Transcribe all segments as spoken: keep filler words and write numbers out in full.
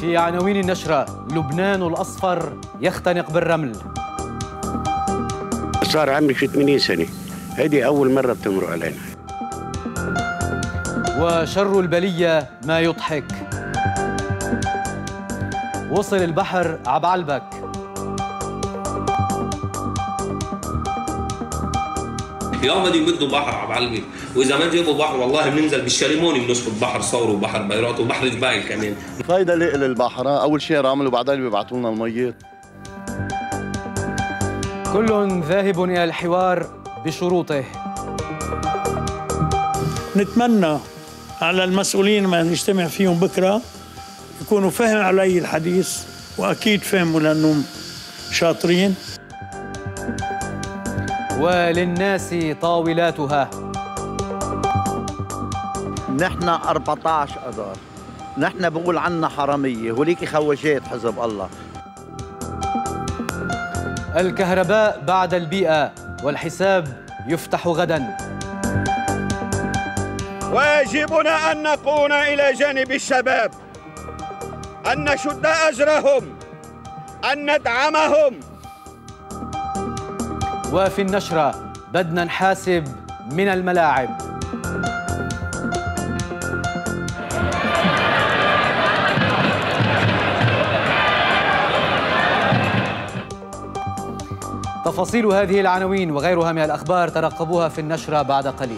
في عناوين النشرة: لبنان الأصفر يختنق بالرمل. صار عمري في ثمانين سنة، هذه أول مرة بتمر علينا. وشر البلية ما يضحك. وصل البحر عبعلبك. يوم بدي يمدوا بحر عبعلبك، واذا ما جابوا بحر والله بننزل بالشريموني بنشفط بحر صور وبحر بيروت وبحر جبال كمان. فايدة للبحر، اول شيء رمل وبعدين بيبعثوا لنا المية. كل ذاهب الى الحوار بشروطه. نتمنى على المسؤولين ما نجتمع فيهم بكره يكونوا فهم علي الحديث، واكيد فهموا لانهم شاطرين. وللناس طاولاتها. نحن أربعة عشر أذار، نحن بقول عنا حرامية، هوليك خوجات حزب الله. الكهرباء بعد البيئة، والحساب يفتح غدا. واجبنا أن نكون إلى جانب الشباب، أن نشد أزرهم، أن ندعمهم. وفي النشرة: بدنا نحاسب من الملاعب. تفاصيل هذه العناوين وغيرها من الأخبار ترقبوها في النشرة بعد قليل.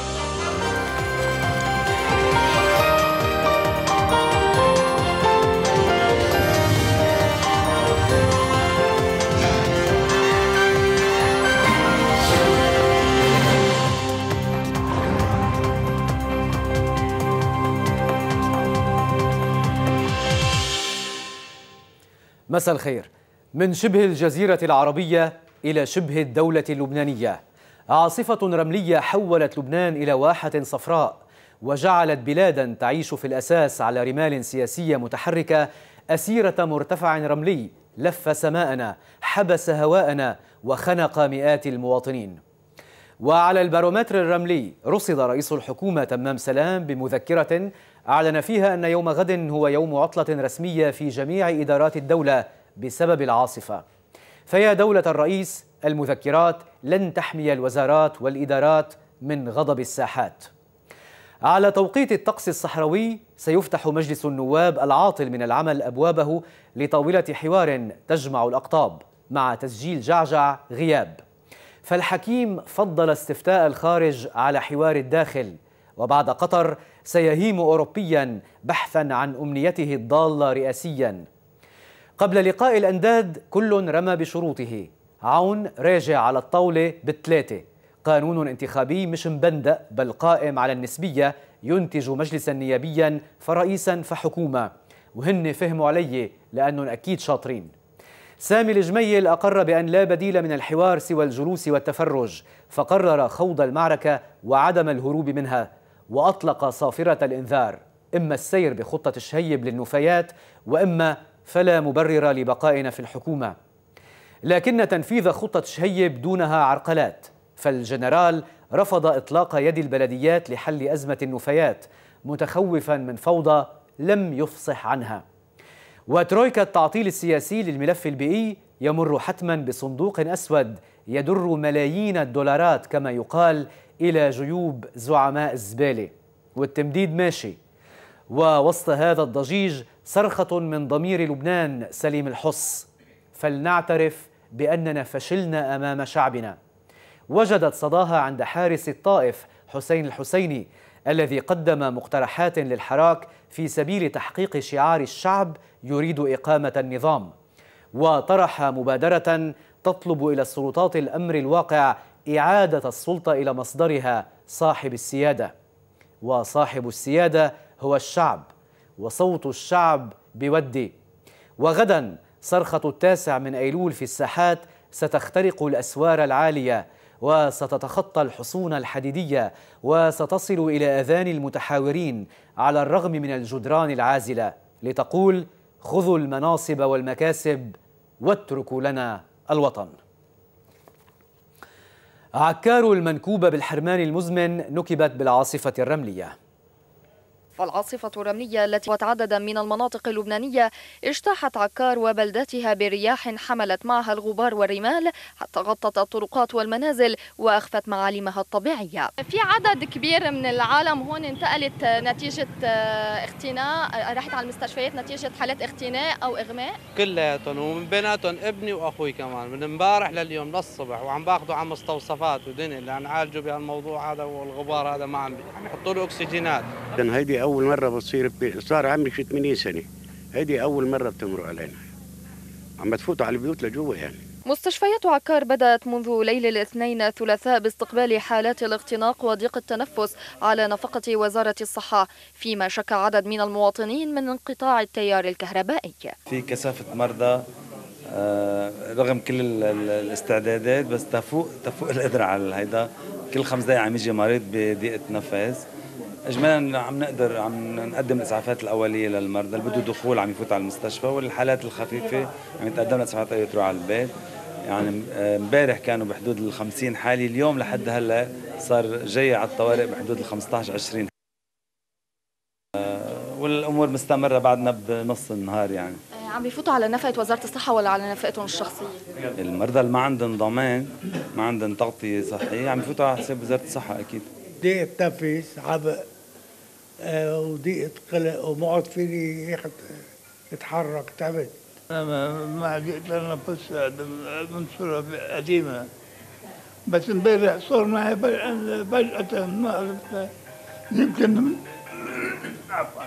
مساء الخير. من شبه الجزيرة العربية إلى شبه الدولة اللبنانية، عاصفة رملية حولت لبنان إلى واحة صفراء، وجعلت بلادا تعيش في الأساس على رمال سياسية متحركة أسيرة مرتفع رملي لف سماءنا، حبس هواءنا، وخنق مئات المواطنين. وعلى البارومتر الرملي رصد رئيس الحكومة تمام سلام بمذكرة أعلن فيها أن يوم غد هو يوم عطلة رسمية في جميع إدارات الدولة بسبب العاصفة. فيا دولة الرئيس، المذكرات لن تحمي الوزارات والإدارات من غضب الساحات. على توقيت الطقس الصحراوي سيفتح مجلس النواب العاطل من العمل أبوابه لطاولة حوار تجمع الأقطاب مع تسجيل جعجع غياب. فالحكيم فضل استفتاء الخارج على حوار الداخل، وبعد قطر سيهيم أوروبيا بحثا عن أمنيته الضالة رئاسيا. قبل لقاء الأنداد كل رمى بشروطه. عون راجع على الطاولة بالثلاثة، قانون انتخابي مش مبندق بل قائم على النسبية، ينتج مجلسا نيابيا فرئيسا فحكومة، وهن فهموا علي لأنهم أكيد شاطرين. سامي الجميل أقر بأن لا بديل من الحوار سوى الجلوس والتفرج، فقرر خوض المعركة وعدم الهروب منها، وأطلق صافرة الإنذار: إما السير بخطة الشهيب للنفايات، وإما فلا مبرر لبقائنا في الحكومة. لكن تنفيذ خطة شهيب دونها عرقلات، فالجنرال رفض إطلاق يد البلديات لحل أزمة النفايات، متخوفا من فوضى لم يفصح عنها. وترويكا التعطيل السياسي للملف البيئي يمر حتما بصندوق أسود يدر ملايين الدولارات كما يقال إلى جيوب زعماء الزبالة، والتمديد ماشي. ووسط هذا الضجيج صرخة من ضمير لبنان سليم الحص: فلنعترف بأننا فشلنا أمام شعبنا. وجدت صداها عند حارس الطائف حسين الحسيني الذي قدم مقترحات للحراك في سبيل تحقيق شعار الشعب يريد إقامة النظام، وطرح مبادرة تطلب إلى السلطات الأمر الواقع إعادة السلطة إلى مصدرها صاحب السيادة، وصاحب السيادة هو الشعب، وصوت الشعب بودي. وغدا صرخة التاسع من أيلول في الساحات ستخترق الأسوار العالية، وستتخطى الحصون الحديدية، وستصل إلى أذان المتحاورين على الرغم من الجدران العازلة، لتقول: خذوا المناصب والمكاسب واتركوا لنا الوطن. عكار المنكوبة بالحرمان المزمن نكبت بالعاصفة الرملية. والعاصفة الرملية التي وتعدد من المناطق اللبنانية اجتاحت عكار وبلداتها برياح حملت معها الغبار والرمال حتى غطت الطرقات والمنازل وأخفت معالمها الطبيعية. في عدد كبير من العالم هون انتقلت نتيجة اختناق، راحت على المستشفيات نتيجة حالات اختناق أو إغماء كلياتهم، ومن بيناتهم ابني وأخوي كمان من امبارح لليوم للصبح، وعم باخذوا على مستوصفات ودنيا لأن عالجوا بهالموضوع هذا، والغبار هذا ما عم يحطوا له أكسجينات. هيدي أول مرة بتصير، صار عمري ثمانين سنة، هيدي أول مرة بتمرق علينا، عم بتفوتوا على البيوت لجوا يعني. مستشفيات عكار بدأت منذ ليل الاثنين الثلاثاء باستقبال حالات الاختناق وضيق التنفس على نفقة وزارة الصحة، فيما شكى عدد من المواطنين من انقطاع التيار الكهربائي. في كثافة مرضى رغم كل الاستعدادات، بس تفوق تفوق القدرة على هيدا، كل خمس دقائق عم يجي مريض بضيقة نفس. اجمالا عم نقدر عم نقدم الاسعافات الاوليه للمرضى اللي بده دخول عم يفوت على المستشفى، والحالات الخفيفه عم يتقدم لها اسعافات اي تروح على البيت. يعني امبارح كانوا بحدود ال خمسين حاله، اليوم لحد هلا صار جاي على الطوارئ بحدود ال خمسطعش عشرين، والامور مستمره بعدنا بنص النهار. يعني عم بيفوتوا على نفقه وزاره الصحه ولا على نفقتهم الشخصيه؟ المرضى اللي ما عندهم ضمان، ما عندهم تغطيه صحيه، عم يفوتوا على حساب وزاره الصحه اكيد. ضيقه نفس، عبء، آه وضيقه قلق، وما عاد فيني اتحرك، تعبت. انا ما عجبت انفس من صوره قديمه، بس امبارح صار معي فجأة ما عرفت، يمكن من عفوا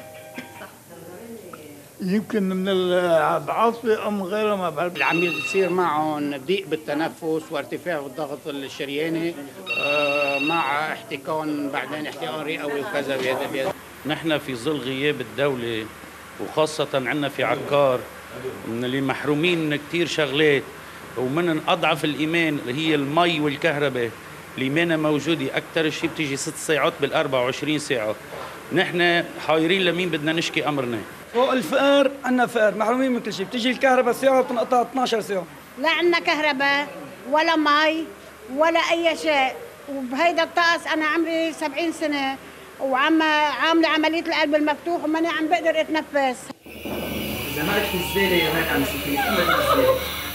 يمكن من العاصفه ام غيرها ما بعرف. اللي عم يصير معهم ضيق بالتنفس وارتفاع بالضغط الشرياني مع احتقان، بعدين احتقان رئوي وكذا بهذا بهذا. نحن في ظل غياب الدوله، وخاصه عندنا في عكار من اللي محرومين من كثير شغلات، ومن اضعف الايمان اللي هي المي والكهرباء اللي مانا موجوده، اكثر شيء بتيجي ست ساعات بال أربعة وعشرين ساعه. نحن حايرين لمين بدنا نشكي امرنا. فوق الفقر عندنا فقر، محرومين من كل شيء، بتيجي الكهرباء ساعه وبتنقطع اثنعش ساعه. لا عندنا كهرباء ولا مي ولا اي شيء، وبهيدا الطقس انا عمري سبعين سنه وعم عامله عمليه القلب المفتوح وماني عم بقدر اتنفس. اذا ما في الزباله هيك عم يصير.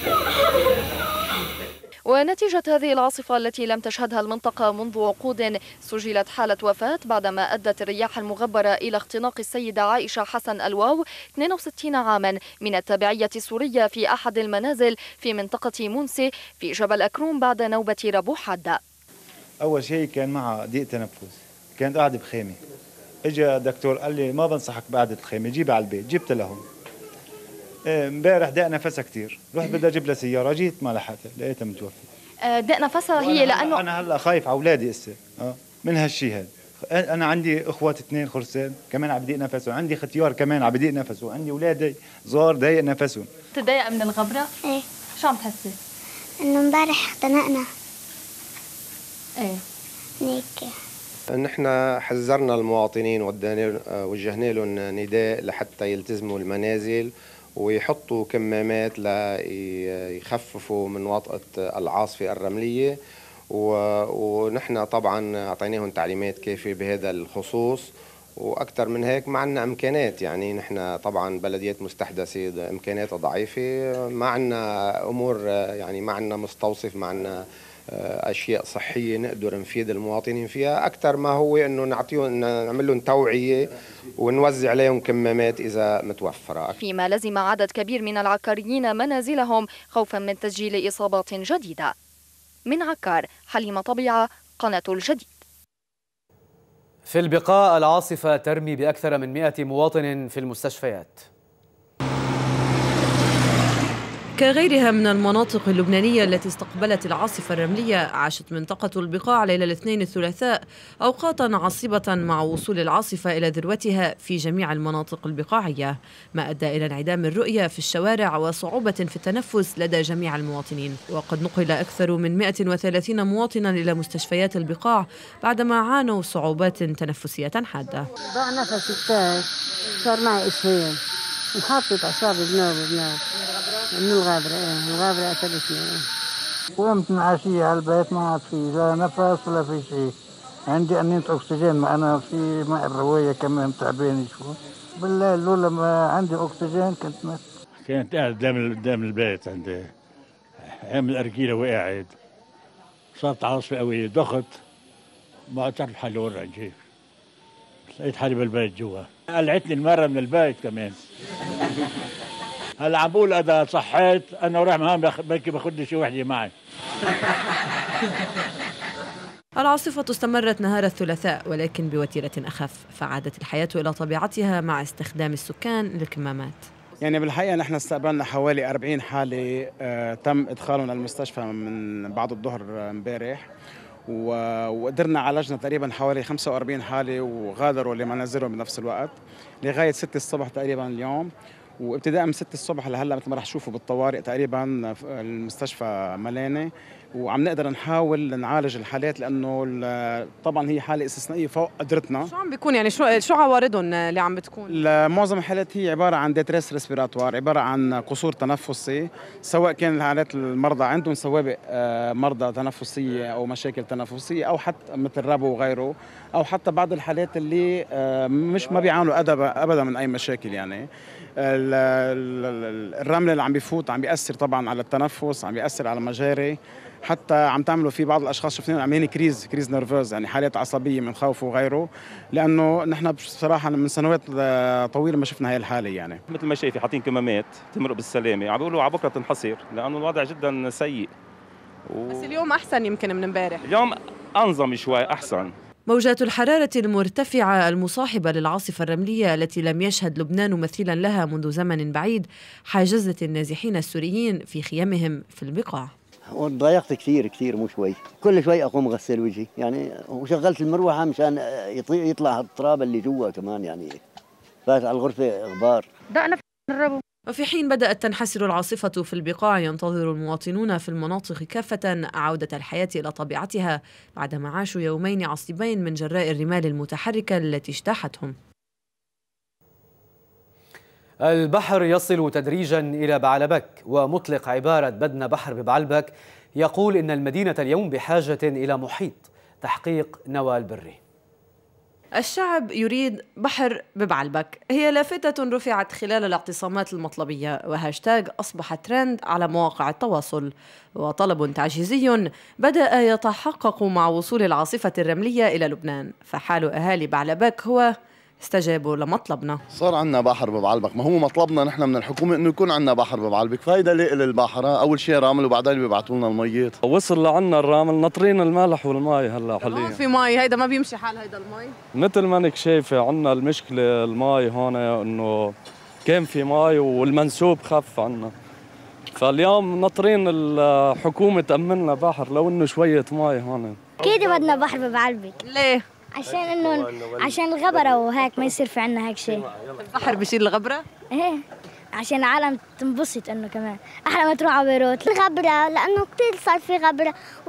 ونتيجة هذه العاصفة التي لم تشهدها المنطقة منذ عقود، سجلت حالة وفاة بعدما أدت الرياح المغبرة إلى اختناق السيدة عائشة حسن الواو اثنين وستين عاما من التابعية السورية في أحد المنازل في منطقة منسي في جبل أكروم بعد نوبة ربو حادة. أول شيء كان معها ضيق تنفس، كانت قاعدة بخيمة، اجى دكتور قال لي ما بنصحك بقعدة الخيمة، جيبها على البيت، جبت لهم. امبارح دق نفسها كثير، رحت بدي اجيب لها سياره، جيت ما لحقتها، لقيتها متوفيه. دق نفسها هي لانه انا هلا خايف على اولادي هسه اه من هالشيء هذا. انا عندي اخوات اثنين خرسان كمان عم بدق نفسهم، عندي ختيار كمان عم بدق نفسه، عندي اولادي صغار ضايق نفسهم. بتضايق من الغبره؟ ايه. شو عم تحسي؟ انه امبارح اختنقنا. ايه هيك. نحن حذرنا المواطنين ووجهنا لهم نداء لحتى يلتزموا المنازل ويحطوا كمامات ليخففوا من وطأة العاصفة الرملية، ونحن طبعا أعطيناهم تعليمات كافية بهذا الخصوص، وأكثر من هيك ما عندنا إمكانات. يعني نحن طبعا بلديات مستحدثة إمكاناتها ضعيفة، ما عندنا أمور، يعني ما عندنا مستوصف، ما عندنا أشياء صحية نقدر نفيد المواطنين فيها، أكثر ما هو إنه نعطيهم نعمل لهم توعية ونوزع عليهم كمامات إذا متوفرة. فيما لزم عدد كبير من العكاريين منازلهم خوفا من تسجيل إصابات جديدة. من عكار، حليمة طبيعة، قناة الجديد. في البقاء، العاصفة ترمي بأكثر من مئة مواطن في المستشفيات. كغيرها من المناطق اللبنانية التي استقبلت العاصفة الرملية، عاشت منطقة البقاع ليلة الاثنين الثلاثاء أوقاتا عصيبة مع وصول العاصفة إلى ذروتها في جميع المناطق البقاعية، ما أدى إلى انعدام الرؤية في الشوارع وصعوبة في التنفس لدى جميع المواطنين. وقد نقل أكثر من مئة وثلاثين مواطنا إلى مستشفيات البقاع بعدما عانوا صعوبات تنفسية حادة. ضاع نفسي كتير، صار معي إسهال، انحطت أعصابي بنوب بنوب من الغابرة. ايه الغابرة قتلتني. قمت من عشية على البيت، ما عاد في لا نفس ولا في شيء، عندي أنية أكسجين، ما أنا في ماء الرواية كمان تعبان شوي. بالله لولا ما عندي أكسجين كنت مت. كنت قاعد قدام قدام البيت عندي أيام الأرجيلة وقاعد، صارت عاصفة قوية ضغط، ما تعرف حالي وين أجي، لقيت حالي بالبيت جوا، قلعتني المرة من البيت كمان. هلا عم بقول إذا صحيت أنا وراح مهام بلكي باخذ لي شي وحدة معي. العاصفة استمرت نهار الثلاثاء ولكن بوتيرة أخف، فعادت الحياة إلى طبيعتها مع استخدام السكان للكمامات. يعني بالحقيقة نحن استقبلنا حوالي أربعين حالة آه تم إدخالهم للمستشفى من بعد الظهر امبارح، وقدرنا عالجنا تقريبا حوالي خمسة وأربعين حالة وغادروا لمنازلهم بنفس الوقت لغاية ستة الصبح تقريبا اليوم. وابتداء من ستة الصبح لهلا مثل ما رح تشوفوا بالطوارئ تقريبا المستشفى ملانه، وعم نقدر نحاول نعالج الحالات لانه طبعا هي حاله استثنائيه فوق قدرتنا. شو عم بيكون يعني شو شو عوارضهم اللي عم بتكون؟ معظم الحالات هي عباره عن ديتريس ريسبيراتوار، عباره عن قصور تنفسي، سواء كان الحالات المرضى عندهم سوابق مرضى تنفسيه او مشاكل تنفسيه او حتى مثل ربو وغيره، او حتى بعض الحالات اللي مش ما بيعانوا ابدا من اي مشاكل. يعني الرمل اللي عم بيفوت عم بيأثر طبعا على التنفس، عم بيأثر على المجاري، حتى عم تعملوا في بعض الاشخاص شفناهم عاملين كريز كريز نيرفوز، يعني حالات عصبيه من خوف وغيره، لانه نحن بصراحه من سنوات طويله ما شفنا هاي الحاله. يعني مثل ما شايفي حاطين كمامات تمرق بالسلامه، عم بيقولوا على بكره تنحصر لانه الوضع جدا سيء و... بس اليوم احسن يمكن من امبارح، اليوم انظم شوي احسن. موجات الحرارة المرتفعة المصاحبة للعاصفة الرملية التي لم يشهد لبنان مثيلا لها منذ زمن بعيد حاجزت النازحين السوريين في خيامهم في البقاع. وضايقت كثير كثير مو شوي، كل شوي اقوم اغسل وجهي يعني، وشغلت المروحه مشان يطلع التراب اللي جوا كمان، يعني فات على الغرفه غبار. دقنا في الربو. وفي حين بدأت تنحسر العاصفة في البقاع، ينتظر المواطنون في المناطق كافة عودة الحياة إلى طبيعتها بعدما عاشوا يومين عصيبين من جراء الرمال المتحركة التي اجتاحتهم. البحر يصل تدريجا إلى بعلبك، ومطلق عبارة بدنا بحر ببعلبك يقول إن المدينة اليوم بحاجة إلى محيط. تحقيق نوال بري. الشعب يريد بحر ببعلبك هي لافتة رفعت خلال الاعتصامات المطلبية، وهاشتاج أصبح ترند على مواقع التواصل، وطلب تعجيزي بدأ يتحقق مع وصول العاصفة الرملية إلى لبنان. فحال أهالي بعلبك هو استجابوا لمطلبنا. صار عندنا بحر ببعلبك، ما هو مطلبنا نحن من الحكومة انه يكون عندنا بحر ببعلبك، فايدة ليه للبحر؟ اول شيء رامل وبعدين بيبعثوا لنا الميات. وصل لعنا الرامل ناطرين المالح والماء هلا حاليا. في مي، هيدا ما بيمشي حال هيدا المي. مثل ما انك شايفة عنا المشكلة الماء هون، انه كان في ماء والمنسوب خف عنا، فاليوم ناطرين الحكومة تأمن لنا بحر لو انه شوية ماء هون. اكيد بدنا بحر ببعلبك. ليه؟ عشان انه عشان الغبرة وهيك ما يصير في عنا هيك شيء. البحر بشيل الغبرة؟ ايه، عشان العالم تنبسط انه كمان احلى ما تروح على بيروت. الغبرة لانه كثير صار في غبرة و...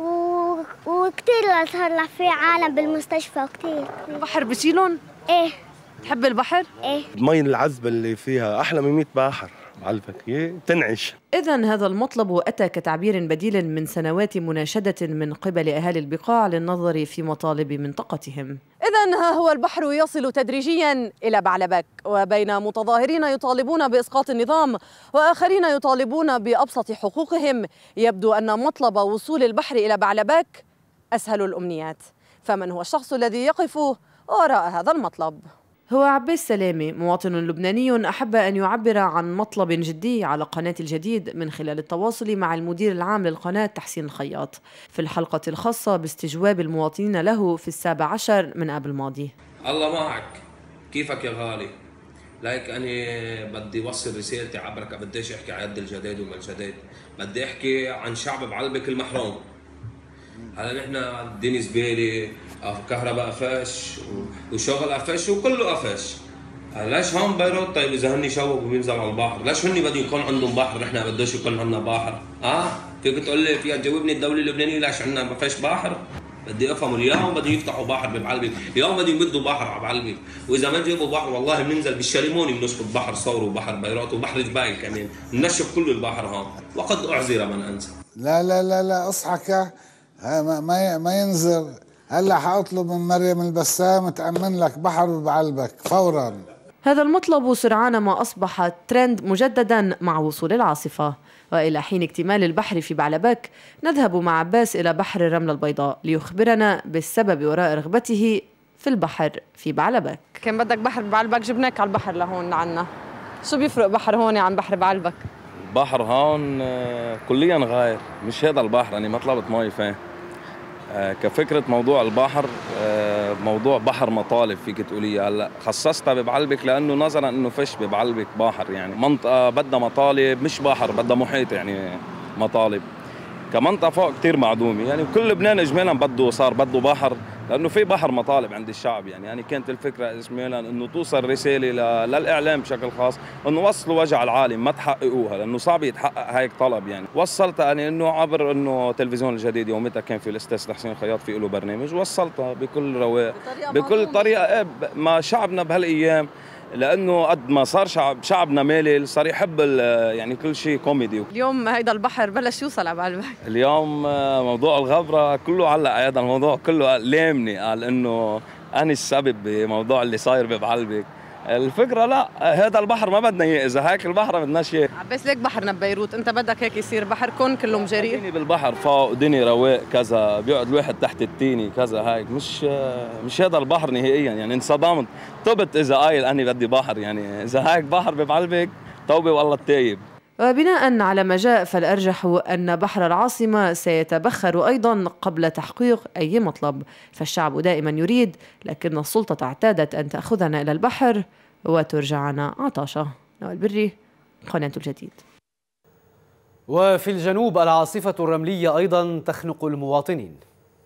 وكثير صار في عالم بالمستشفى وكثير. البحر بشيلهم؟ ايه. تحب البحر؟ ايه. المي العذبة اللي فيها احلى من مية بحر بعلبك، تنعش. إذن هذا المطلب أتى كتعبير بديل من سنوات مناشدة من قبل أهالي البقاع للنظر في مطالب منطقتهم. إذن ها هو البحر يصل تدريجيا إلى بعلبك، وبين متظاهرين يطالبون بإسقاط النظام وآخرين يطالبون بأبسط حقوقهم، يبدو أن مطلب وصول البحر إلى بعلبك أسهل الأمنيات. فمن هو الشخص الذي يقف وراء هذا المطلب؟ هو عباس سلامي، مواطن لبناني أحب أن يعبر عن مطلب جدي على قناة الجديد من خلال التواصل مع المدير العام للقناة تحسين الخياط في الحلقة الخاصة باستجواب المواطنين له في السابع عشر من آب الماضي. الله معك، كيفك يا غالي؟ لايك أنا بدي وصل رسالتي عبرك، بديش أحكي عن يد الجداد وما الجداد، بدي أحكي عن شعب بعلبك المحروم. هلا نحن الدنيا زباله، كهرباء قفاش وشغل قفاش وكله قفاش. ليش هون بيروت طيب اذا هني شوق وبينزلوا على البحر، ليش هني بده يكون عندهم بحر نحن بدوش يكون عندنا بحر؟ اه فيك تقول لي فيها تجاوبني الدوله اللبنانيه ليش عندنا ما فيش بحر؟ بدي افهم اليوم بده يفتحوا بحر ببعلبك، اليوم بده يمدوا بحر على بعلبك، واذا ما جابوا بحر والله بننزل بالشريموني بنشفط بحر صور وبحر بيروت وبحر جبال كمان، بنشف كل البحر هون، وقد اعذر من انسى. لا لا لا لا اصحك، ما ما ما ينزل هلا حاطلب من مريم البسام تأمن لك بحر بعلبك فورا. هذا المطلب سرعان ما أصبح ترند مجددا مع وصول العاصفة. وإلى حين اكتمال البحر في بعلبك نذهب مع عباس إلى بحر الرملة البيضاء ليخبرنا بالسبب وراء رغبته في البحر في بعلبك. كان بدك بحر بعلبك جبناك على البحر لهون لعنا. شو بيفرق بحر هون عن بحر بعلبك؟ بحر هون كليا غير، مش هذا البحر، أنا ما طلبت مي فيه. كفكرة موضوع البحر موضوع بحر مطالب فيك تقولي. هلا خصصتها ببعلبك لأنه نظرا إنه فيش ببعلبك بحر، يعني منطقة بدها مطالب مش بحر، بدها محيط يعني مطالب. كمنطقة فوق كتير معدومة، يعني كل لبنان إجمالا بده صار بده بحر لأنه في بحر مطالب عند الشعب. يعني يعني كانت الفكرة إجمالا إنه توصل رسالة للإعلام بشكل خاص إنه وصلوا وجع العالم ما تحققوها، لأنه صعب يتحقق هيك طلب. يعني وصلتها أنا إنه عبر إنه تلفزيون الجديد يومتها كان في الأستاذ حسين خياط في له برنامج، وصلتها بكل رواق بكل طريقة ما شعبنا بهالأيام، لأنه قد ما صار شعب شعبنا مالل صار يحب يعني كل شيء كوميدي. اليوم هيدا البحر بلش يوصل على بعلبك. اليوم موضوع الغبرة كله علق هذا الموضوع كله لامني، قال إنه أنا السبب بموضوع اللي صاير ببعلبك. الفكرة لا، هذا البحر ما بدنا اياه، إذا هيك البحر ما بدناش اياه. عباس ليك بحرنا ببيروت، أنت بدك هيك يصير بحركم كله مجري؟ دني بالبحر فوق، دني رواق كذا، بيقعد الواحد تحت التيني كذا هيك، مش مش هذا البحر نهائيا. يعني انصدمت، طبت إذا قايل أني بدي بحر، يعني إذا هيك بحر ببعلبك توبة والله التايب. وبناء على ما جاء فالأرجح أن بحر العاصمة سيتبخر أيضا قبل تحقيق أي مطلب، فالشعب دائما يريد لكن السلطة اعتادت أن تأخذنا إلى البحر وترجعنا عطاشة. نوال بري، قناة الجديد. وفي الجنوب العاصفة الرملية أيضا تخنق المواطنين.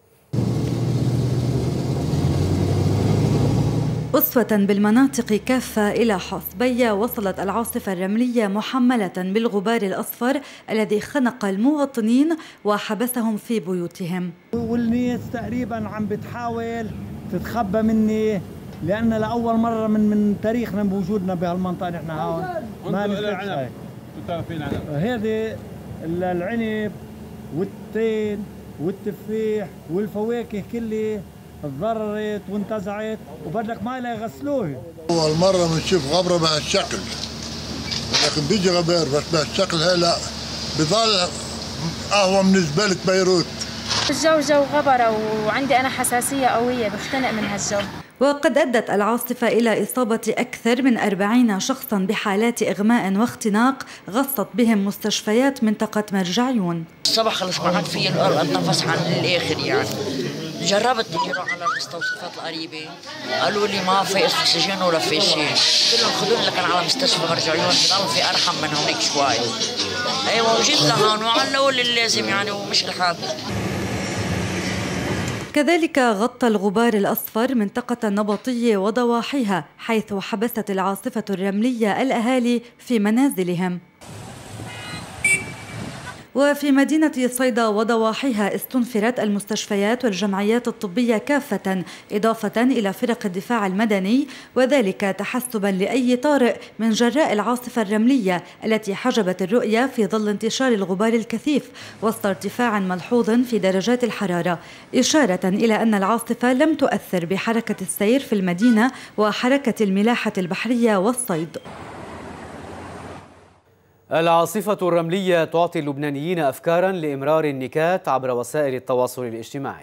أسوة بالمناطق كافة إلى حصبية وصلت العاصفة الرملية محملة بالغبار الأصفر الذي خنق المواطنين وحبسهم في بيوتهم. والناس تقريبا عم بتحاول تتخبى مني لأن لأول مرة من من تاريخنا بوجودنا بهالمنطقة نحن هون ما نفتش هذه العنب والتين والتفاح والفواكه كلها تضررت وانتزعت وبدك ما يغسلوه. أول مرة بنشوف غبرة بهالشكل، لكن بيجي غبار بس بهالشكل هاي لا، بضل قهوة بالنسبة لك بيروت. الجو جو غبرة وعندي أنا حساسية قوية بختنق من هالجو. وقد أدت العاصفة إلى إصابة أكثر من أربعين شخصاً بحالات إغماء واختناق غصت بهم مستشفيات منطقة مرجعيون. الصبح خلص ما عاد في الأرض نفس عن الآخر، يعني جربت نجي روح على المستوصفات القريبة قالوا لي ما في أكسجين ولا في شيء، قلت لهم خذوني لكن على مستشفى مرجعيون بضل في أرحم من هونيك شوي. أيوة وجيت لهون وعلقوا لي اللازم يعني ومش الحال. كذلك غطى الغبار الأصفر منطقة النبطية وضواحيها حيث حبست العاصفة الرملية الأهالي في منازلهم. وفي مدينة صيدا وضواحيها استنفرت المستشفيات والجمعيات الطبية كافة إضافة إلى فرق الدفاع المدني، وذلك تحسبا لأي طارئ من جراء العاصفة الرملية التي حجبت الرؤية في ظل انتشار الغبار الكثيف وسط ارتفاع ملحوظ في درجات الحرارة، إشارة إلى أن العاصفة لم تؤثر بحركة السير في المدينة وحركة الملاحة البحرية والصيد. العاصفة الرملية تعطي اللبنانيين أفكاراً لإمرار النكات عبر وسائل التواصل الاجتماعي.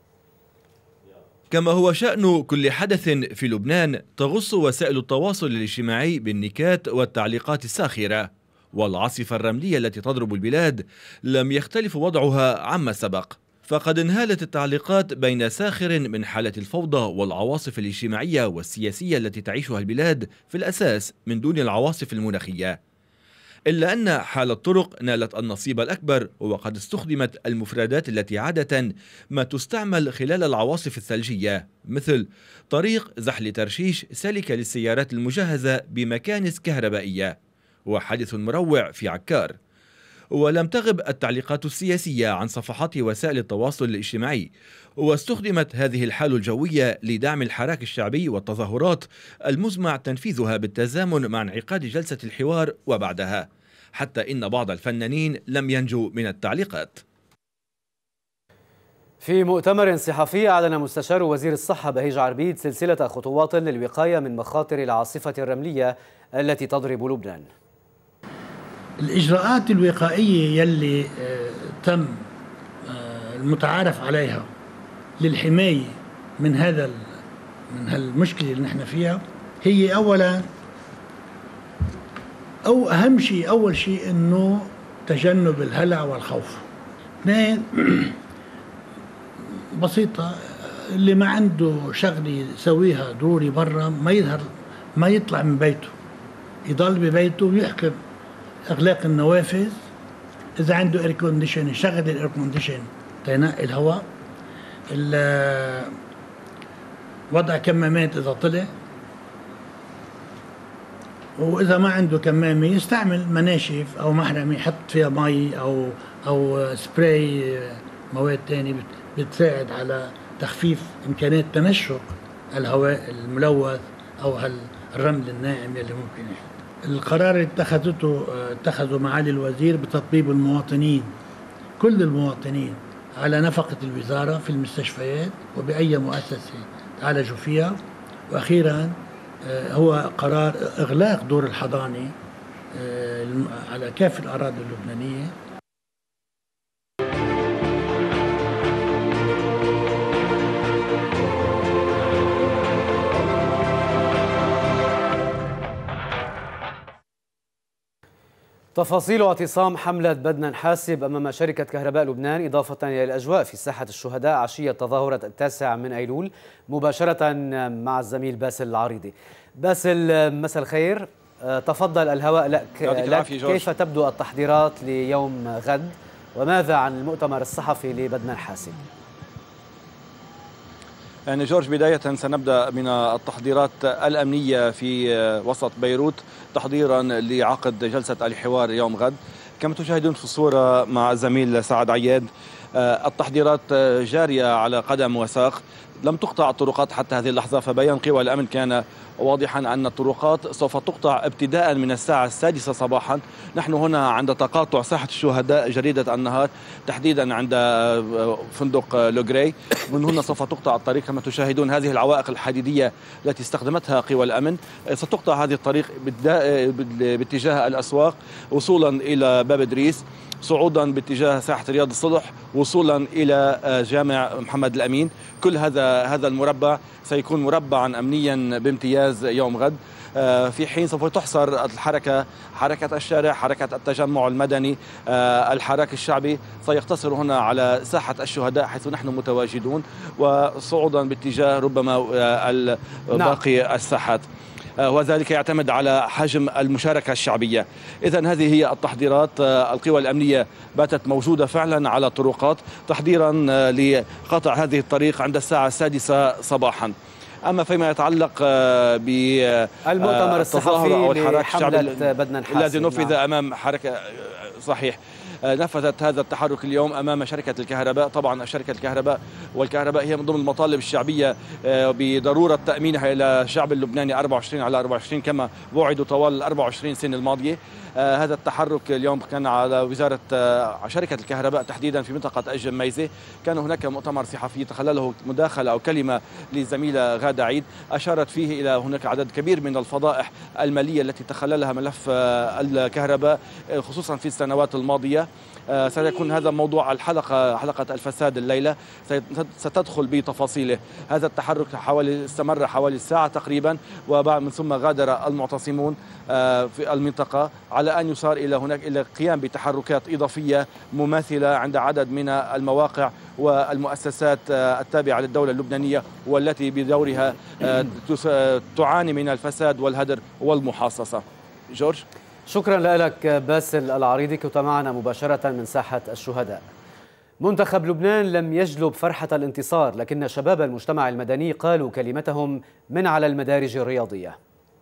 كما هو شأن كل حدث في لبنان تغص وسائل التواصل الاجتماعي بالنكات والتعليقات الساخرة، والعاصفة الرملية التي تضرب البلاد لم يختلف وضعها عما سبق، فقد انهالت التعليقات بين ساخر من حالة الفوضى والعواصف الاجتماعية والسياسية التي تعيشها البلاد في الأساس من دون العواصف المناخية، إلا أن حال الطرق نالت النصيب الأكبر، وقد استخدمت المفردات التي عادة ما تستعمل خلال العواصف الثلجية، مثل طريق زحل ترشيش سلك للسيارات المجهزة بمكانس كهربائية، وحادث مروع في عكار. ولم تغب التعليقات السياسية عن صفحات وسائل التواصل الاجتماعي، واستخدمت هذه الحالة الجوية لدعم الحراك الشعبي والتظاهرات المزمع تنفيذها بالتزامن مع انعقاد جلسة الحوار وبعدها، حتى إن بعض الفنانين لم ينجوا من التعليقات. في مؤتمر صحفي أعلن مستشار وزير الصحة بهيج عربيد سلسلة خطوات للوقاية من مخاطر العاصفة الرملية التي تضرب لبنان. الإجراءات الوقائية يلي تم المتعارف عليها للحماية من هذا من هالمشكلة اللي نحن فيها هي أولا أو أهم شيء أول شيء إنه تجنب الهلع والخوف. اثنين بسيطة، اللي ما عنده شغلة يسويها ضروري برا ما يظهر ما يطلع من بيته، يضل ببيته ويحكم إغلاق النوافذ. إذا عنده اير كونديشن يشغل الاير كونديشن تينقي الهواء. وضع كمامات إذا طلع، وإذا ما عنده كمامة يستعمل مناشف أو محرمة يحط فيها مي أو أو سبراي مواد تانية بتساعد على تخفيف إمكانية تنشق الهواء الملوث أو الرمل الناعم يلي ممكن يحصل. القرار اللي اتخذته اتخذه معالي الوزير بتطبيب المواطنين كل المواطنين على نفقة الوزارة في المستشفيات وبأي مؤسسة تعالجوا فيها. وأخيرا هو قرار إغلاق دور الحضانة على كافة الأراضي اللبنانية. تفاصيل اعتصام حملة بدنا نحاسب أمام شركة كهرباء لبنان إضافة إلى الأجواء في ساحة الشهداء عشية تظاهرة التاسع من أيلول مباشرة مع الزميل باسل العريضي. باسل مساء الخير، تفضل الهواء لك, لك. كيف تبدو التحضيرات ليوم غد وماذا عن المؤتمر الصحفي لبدنا نحاسب؟ يعني جورج، بداية سنبدأ من التحضيرات الأمنية في وسط بيروت تحضيرا لعقد جلسة الحوار يوم غد. كما تشاهدون في الصورة مع الزميل سعد عياد، التحضيرات جارية على قدم وساق. لم تقطع الطرقات حتى هذه اللحظة، فبيان قوى الأمن كان واضحا أن الطرقات سوف تقطع ابتداء من الساعة السادسة صباحا. نحن هنا عند تقاطع ساحة الشهداء جريدة النهار، تحديدا عند فندق لوغري. من هنا سوف تقطع الطريق. كما تشاهدون هذه العوائق الحديدية التي استخدمتها قوى الأمن، ستقطع هذه الطريق باتجاه الأسواق وصولا إلى باب إدريس، صعودا باتجاه ساحة رياض الصلح، وصولا إلى جامع محمد الأمين. كل هذا هذا المربع سيكون مربعا أمنيا بامتياز يوم غد، في حين سوف تحصر الحركة حركة الشارع، حركة التجمع المدني، الحراك الشعبي سيقتصر هنا على ساحة الشهداء حيث نحن متواجدون، وصعودا باتجاه ربما باقي الساحات. وذلك يعتمد على حجم المشاركة الشعبية. إذن هذه هي التحضيرات. القوى الأمنية باتت موجودة فعلا على الطرقات تحضيرا لقطع هذه الطريق عند الساعة السادسة صباحا. أما فيما يتعلق بالمؤتمر الصحفي أو الحراك الشعبي بدنا نحاسب الذي نفذ أمام حركة صحيح نفذت هذا التحرك اليوم أمام شركة الكهرباء. طبعا شركة الكهرباء والكهرباء هي من ضمن المطالب الشعبية بضرورة تأمينها إلى الشعب اللبناني أربعة وعشرين على أربعة وعشرين كما وعدوا طوال ال أربعة وعشرين سنة الماضية. هذا التحرك اليوم كان على وزارة شركة الكهرباء تحديدا في منطقة الجميزة. كان هناك مؤتمر صحفي تخلله مداخلة أو كلمة للزميلة غادة عيد أشارت فيه إلى هناك عدد كبير من الفضائح المالية التي تخللها ملف الكهرباء خصوصا في السنوات الماضية. سيكون هذا موضوع الحلقة حلقة الفساد الليلة، ستدخل بتفاصيله. هذا التحرك حوالي استمر حوالي ساعة تقريبا، ومن ثم غادر المعتصمون في المنطقة على أن يصار إلى هناك إلى القيام بتحركات إضافية مماثلة عند عدد من المواقع والمؤسسات التابعة للدولة اللبنانية والتي بدورها تعاني من الفساد والهدر والمحاصصة. جورج، شكرا لك باسل العريضي، كنت معنا مباشرة من ساحة الشهداء. منتخب لبنان لم يجلب فرحة الانتصار، لكن شباب المجتمع المدني قالوا كلمتهم من على المدارج الرياضية.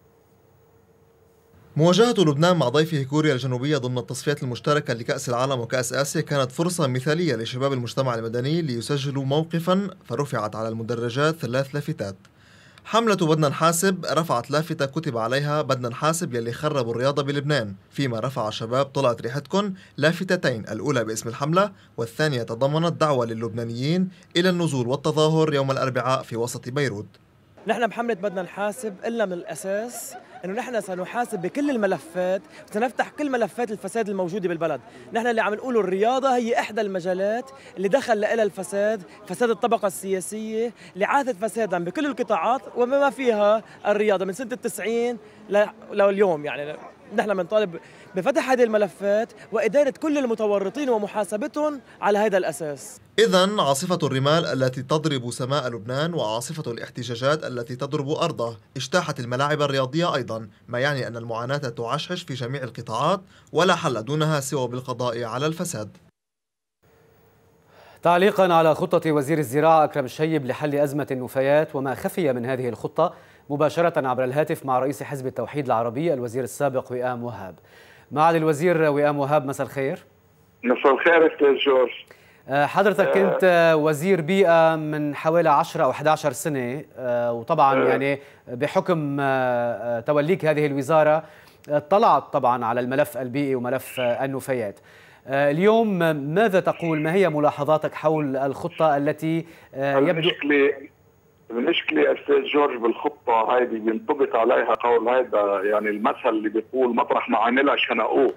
مواجهة لبنان مع ضيفه كوريا الجنوبية ضمن التصفيات المشتركة لكأس العالم وكأس آسيا كانت فرصة مثالية لشباب المجتمع المدني ليسجلوا موقفا، فرفعت على المدرجات ثلاث لافتات: حملة بدنا نحاسب رفعت لافتة كتب عليها بدنا نحاسب يلي خربوا الرياضة بلبنان، فيما رفع شباب طلعت ريحتكن لافتتين، الأولى باسم الحملة والثانية تضمنت دعوة للبنانيين إلى النزول والتظاهر يوم الأربعاء في وسط بيروت. نحن بحملة بدنا نحاسب إلا من الأساس إنه نحن سنحاسب بكل الملفات، سنفتح كل ملفات الفساد الموجودة بالبلد. نحن اللي عم نقوله الرياضة هي إحدى المجالات اللي دخل لها الفساد، فساد الطبقة السياسية اللي عاثت فسادا بكل القطاعات وبما فيها الرياضة من سنة التسعين لليوم. يعني نحن بنطالب بفتح هذه الملفات وإدانة كل المتورطين ومحاسبتهم على هذا الأساس. إذن عاصفة الرمال التي تضرب سماء لبنان وعاصفة الاحتجاجات التي تضرب أرضه اجتاحت الملاعب الرياضية أيضا، ما يعني أن المعاناة تعشش في جميع القطاعات ولا حل دونها سوى بالقضاء على الفساد. تعليقا على خطة وزير الزراعة أكرم الشيب لحل أزمة النفايات وما خفي من هذه الخطة، مباشرة عبر الهاتف مع رئيس حزب التوحيد العربي الوزير السابق وئام وهاب. معالي الوزير وئام وهاب، مساء الخير. مساء الخير استاذ جورج. حضرتك كنت وزير بيئة من حوالي عشرة أو أحد عشر سنة، وطبعا يعني بحكم توليك هذه الوزارة اطلعت طبعا على الملف البيئي وملف النفايات. اليوم ماذا تقول؟ ما هي ملاحظاتك حول الخطة التي يبدو المشكلة المشكلة استاذ جورج بالخطة هذه بينطبق عليها قول هذا، يعني المثل اللي بيقول مطرح ما عملها شنقوه.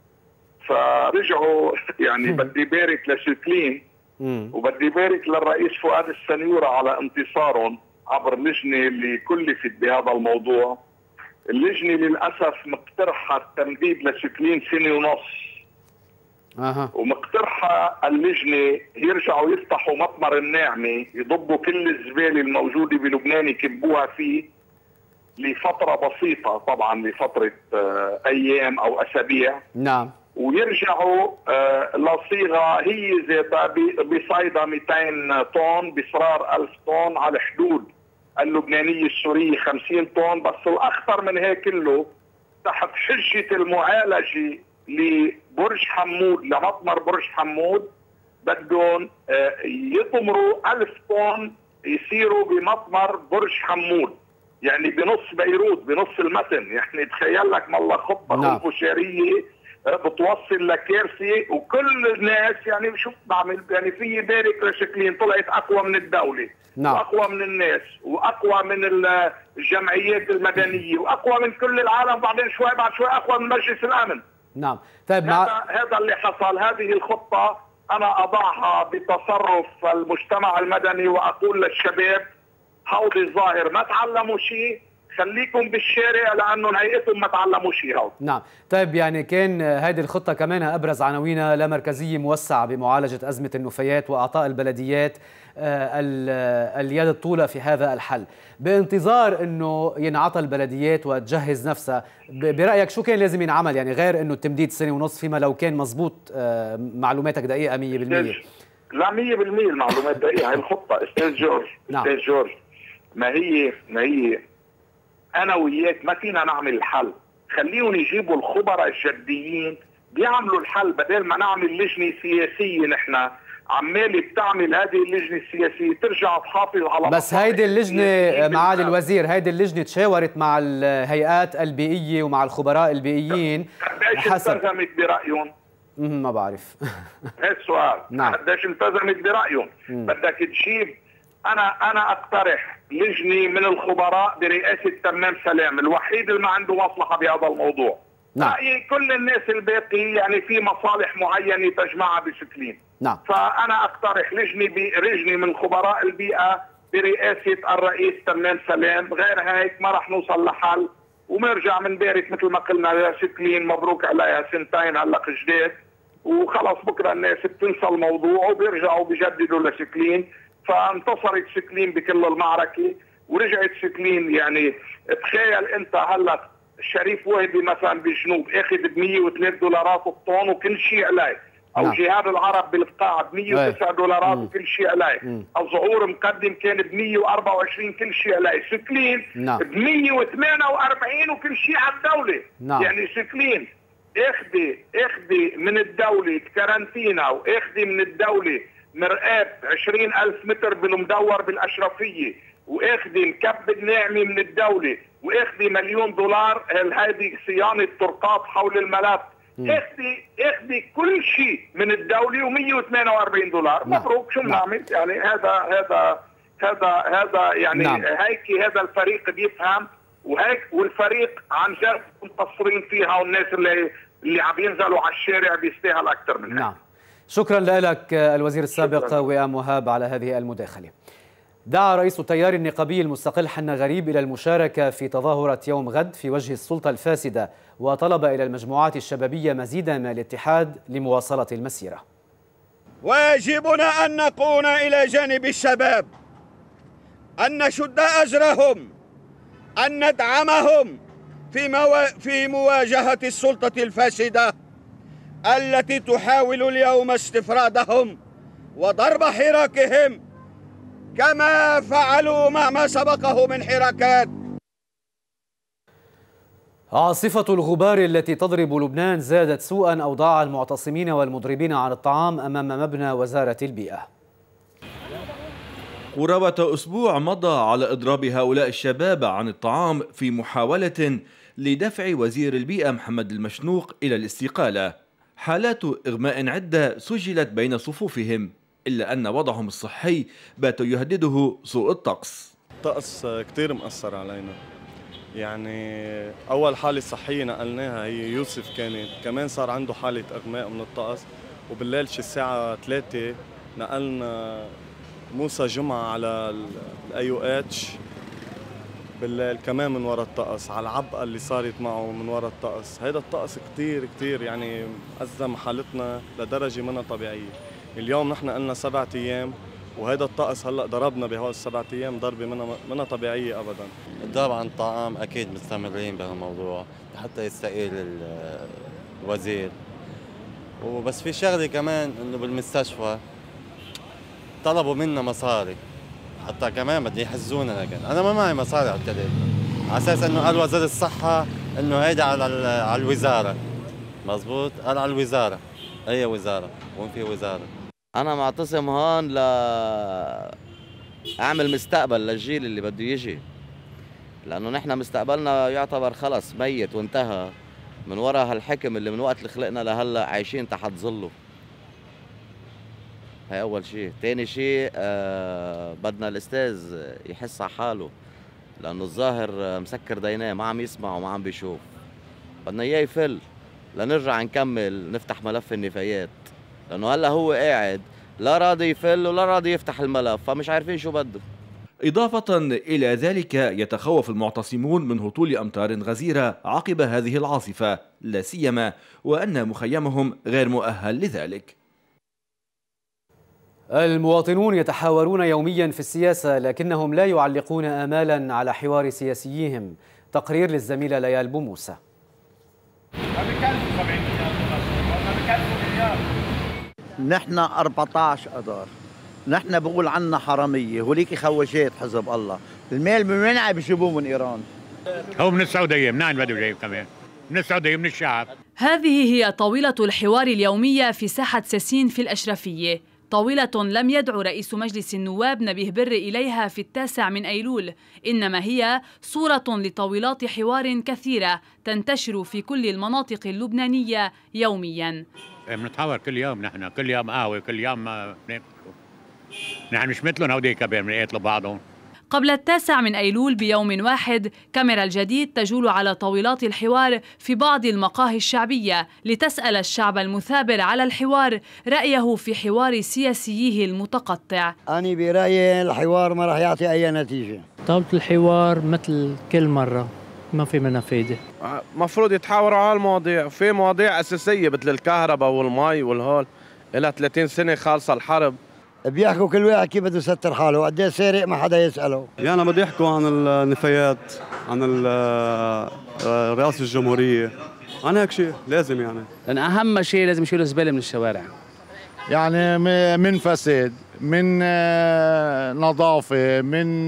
فرجعوا يعني بدي بارك لسوكلين وبدي بارك للرئيس فؤاد السنيورة على انتصارهم عبر لجنة اللي كلفت بهذا الموضوع. اللجنة للأسف مقترحة التمديد لسوكلين سنة ونص. أه. ومقترحة اللجنة يرجعوا يفتحوا مطمر الناعمة، يضبوا كل الزبالة الموجودة بلبنان يكبوها فيه لفترة بسيطة، طبعا لفترة أيام أو أسابيع. نعم. ويرجعوا آه لصيغه هي ذاتها بصيدا مئتين طن، بصرار ألف طن، على الحدود اللبنانيه السوريه خمسين طن. بس الاخطر من هيك كله تحت حجه المعالجه لبرج حمود، لمطمر برج حمود بدهم آه يطمروا ألف طن يصيروا بمطمر برج حمود، يعني بنص بيروت، بنص المتن. يعني تخيل لك والله خطه نعم. بشاريه بتوصل لكارثه. وكل الناس يعني شوف بعمل يعني في بارك لشكلين طلعت اقوى من الدوله. نعم. واقوى من الناس واقوى من الجمعيات المدنيه واقوى من كل العالم، بعدين شوي بعد شوي اقوى من مجلس الامن. نعم. طيب مع... هذا هذا اللي حصل. هذه الخطه انا اضعها بتصرف المجتمع المدني واقول للشباب هودي الظاهر ما تعلموا شيء، خليكم بالشارع لانه هيئتهم ما تعلموا شيء هود. نعم. طيب يعني كان هذه الخطه كمان ابرز عناوينها لا مركزيه موسعه بمعالجه ازمه النفايات واعطاء البلديات اليد الطولى في هذا الحل، بانتظار انه ينعطى البلديات وتجهز نفسها. برايك شو كان لازم ينعمل يعني غير انه التمديد سنه ونص، فيما لو كان مزبوط معلوماتك دقيقه مية بالمية؟ لا مية بالمية المعلومات دقيقه. هاي الخطه استاذ جورج نعم. استاذ جورج ما هي ما هي انا وياك ما فينا نعمل الحل، خليهم يجيبوا الخبراء الجديين بيعملوا الحل بدل ما نعمل لجنه سياسيه. نحن عمالي بتعمل هذه اللجنه السياسيه ترجع تحافظ على بس هيدي اللجنه معالي الوزير، هيدي اللجنه تشاورت مع الهيئات البيئيه ومع الخبراء البيئيين. قديش التزمت برايهم؟ ما بعرف. هذا السؤال. نعم. قديش التزمت برايهم؟ بدك تجيب انا انا اقترح لجنه من الخبراء برئاسه تمام سلام، الوحيد اللي ما عنده مصلحه بهذا الموضوع. نعم. كل الناس الباقي يعني في مصالح معينه تجمعها بسكلين. نعم. فانا اقترح لجنه لجنه من خبراء البيئه برئاسه الرئيس تمام سلام، غير هيك ما راح نوصل لحل. ومرجع من بارك مثل ما قلنا لسكلين مبروك عليها سنتين هلا جداد، وخلص بكره الناس بتنسى الموضوع وبيرجعوا بيجددوا لسكلين. فانتصرت سكلين بكل المعركه ورجعت سكلين. يعني تخيل انت هلا شريف وهبي مثلا بالجنوب اخذ ب مية وثلاثة دولارات الطن وكل شيء عليه، او نعم. جهاد العرب بالقاع ب مية وتسعة دولارات مم. وكل شيء عليه، الظهور مقدم كان ب مية وأربعة وعشرين كل شيء عليه، سكلين نعم. ب مية وثمانية وأربعين وكل شيء على الدوله. نعم. يعني سكلين اخذي اخذي من الدوله كارنتينا واخذي من الدوله مرآب عشرين ألف متر بالمدور بالأشرفية، واخذي الكب الناعمه من الدوله، واخذي مليون دولار هذه صيانه طرقات حول الملف، اخذي اخذي كل شيء من الدوله ومية وثمانية وأربعين دولار. نعم. مبروك، شو بنعمل؟ يعني هذا هذا هذا هذا يعني نعم. هيك هذا الفريق بيفهم، وهيك والفريق عن جد مقصرين فيها، والناس اللي اللي عم ينزلوا على الشارع بيستاهل اكثر من هيك. نعم. شكرا لك الوزير السابق وئام وهاب على هذه المداخله. دعا رئيس التيار النقابي المستقل حنا غريب إلى المشاركة في تظاهرة يوم غد في وجه السلطة الفاسدة، وطلب إلى المجموعات الشبابية مزيدا من الاتحاد لمواصلة المسيرة. واجبنا أن نكون إلى جانب الشباب، أن نشد أزرهم، أن ندعمهم في, موا... في مواجهة السلطة الفاسدة التي تحاول اليوم استفرادهم وضرب حراكهم كما فعلوا مع ما سبقه من حراكات. عاصفة الغبار التي تضرب لبنان زادت سوءا أوضاع المعتصمين والمضربين عن الطعام أمام مبنى وزارة البيئة. قرابة أسبوع مضى على إضراب هؤلاء الشباب عن الطعام في محاولة لدفع وزير البيئة محمد المشنوق إلى الاستقالة. حالات إغماء عدة سجلت بين صفوفهم، إلا أن وضعهم الصحي بات يهدده سوء الطقس. الطقس كتير مأثر علينا، يعني أول حالة صحية نقلناها هي يوسف، كانت كمان صار عنده حالة إغماء من الطقس، وبالليل شي الساعة ثلاثة نقلنا موسى جمعة على الاي او اتش بالليل كمان من وراء الطقس، على العبقة اللي صارت معه من وراء الطقس. هيدا الطقس كتير كتير يعني أزم حالتنا لدرجة منها طبيعية. اليوم نحن قلنا سبعة أيام، وهذا الطقس هلا ضربنا بهول السبعة أيام ضربة منها منها طبيعية أبدا. الضرب عن الطعام أكيد مستمرين بهالموضوع حتى يستقيل الوزير. وبس في شغلة كمان إنه بالمستشفى طلبوا منا مصاري، حتى كمان بدي يحزونا، لكن أنا ما معي مصاري على التليفون، على أساس إنه قال وزير الصحة إنه هيدا على على الوزارة. مزبوط، قال على الوزارة. أي وزارة؟ وين في وزارة؟ أنا معتصم هون ل أعمل مستقبل للجيل اللي بده يجي، لأنه نحن مستقبلنا يعتبر خلص ميت وانتهى من وراء هالحكم اللي من وقت اللي خلقنا لهلا عايشين تحت ظله. هي أول شيء. ثاني شيء آه بدنا الأستاذ يحس على حاله، لأنه الظاهر مسكر ديناه، ما عم يسمع وما عم بيشوف. بدنا إياه يفل لنرجع نكمل نفتح ملف النفايات، لأنه هلا هو قاعد لا راضي يفل ولا راضي يفتح الملف، فمش عارفين شو بده. إضافة إلى ذلك يتخوف المعتصمون من هطول أمطار غزيرة عقب هذه العاصفة، لا سيما وأن مخيمهم غير مؤهل لذلك. المواطنون يتحاورون يوميا في السياسة، لكنهم لا يعلقون آمالا على حوار سياسيهم. تقرير للزميلة ليال بوموسى. نحن أربعة عشر أذار، نحن بقول عنا حرامية، هوليك خوشات حزب الله. المال من وين عم بيجيبوه؟ من إيران. هو من السعودية. منين بده جايب كمان؟ من السعودية، من الشعب. هذه هي طاولة الحوار اليومية في ساحة ساسين في الأشرفية، طاولة لم يدعو رئيس مجلس النواب نبيه بري إليها في التاسع من أيلول، إنما هي صورة لطاولات حوار كثيرة تنتشر في كل المناطق اللبنانية يومياً. بنتحاور كل يوم، نحن كل يوم قهوة، كل يوم نحن مش مثلهم هوديك كبير بنقاتلوا بعضهم. قبل التاسع من أيلول بيوم واحد، كاميرا الجديد تجول على طاولات الحوار في بعض المقاهي الشعبية لتسأل الشعب المثابر على الحوار رأيه في حوار سياسيه المتقطع. أنا برأيي الحوار ما راح يعطي أي نتيجة. طاولة الحوار مثل كل مرة ما في منها فايدة. مفروض يتحاوروا على المواضيع، في مواضيع أساسية مثل الكهرباء والمي والهول، إلها ثلاثين سنة خالصة الحرب. بيحكوا كل واحد كيف بده يستر حاله، وقد سارق ما حدا يسأله. يعني بده يحكوا عن النفايات، عن رئاسة الجمهورية، عن هيك شيء لازم يعني. لأن أهم شيء لازم يشيلوا الزبالة من الشوارع. يعني من فساد، من نظافة، من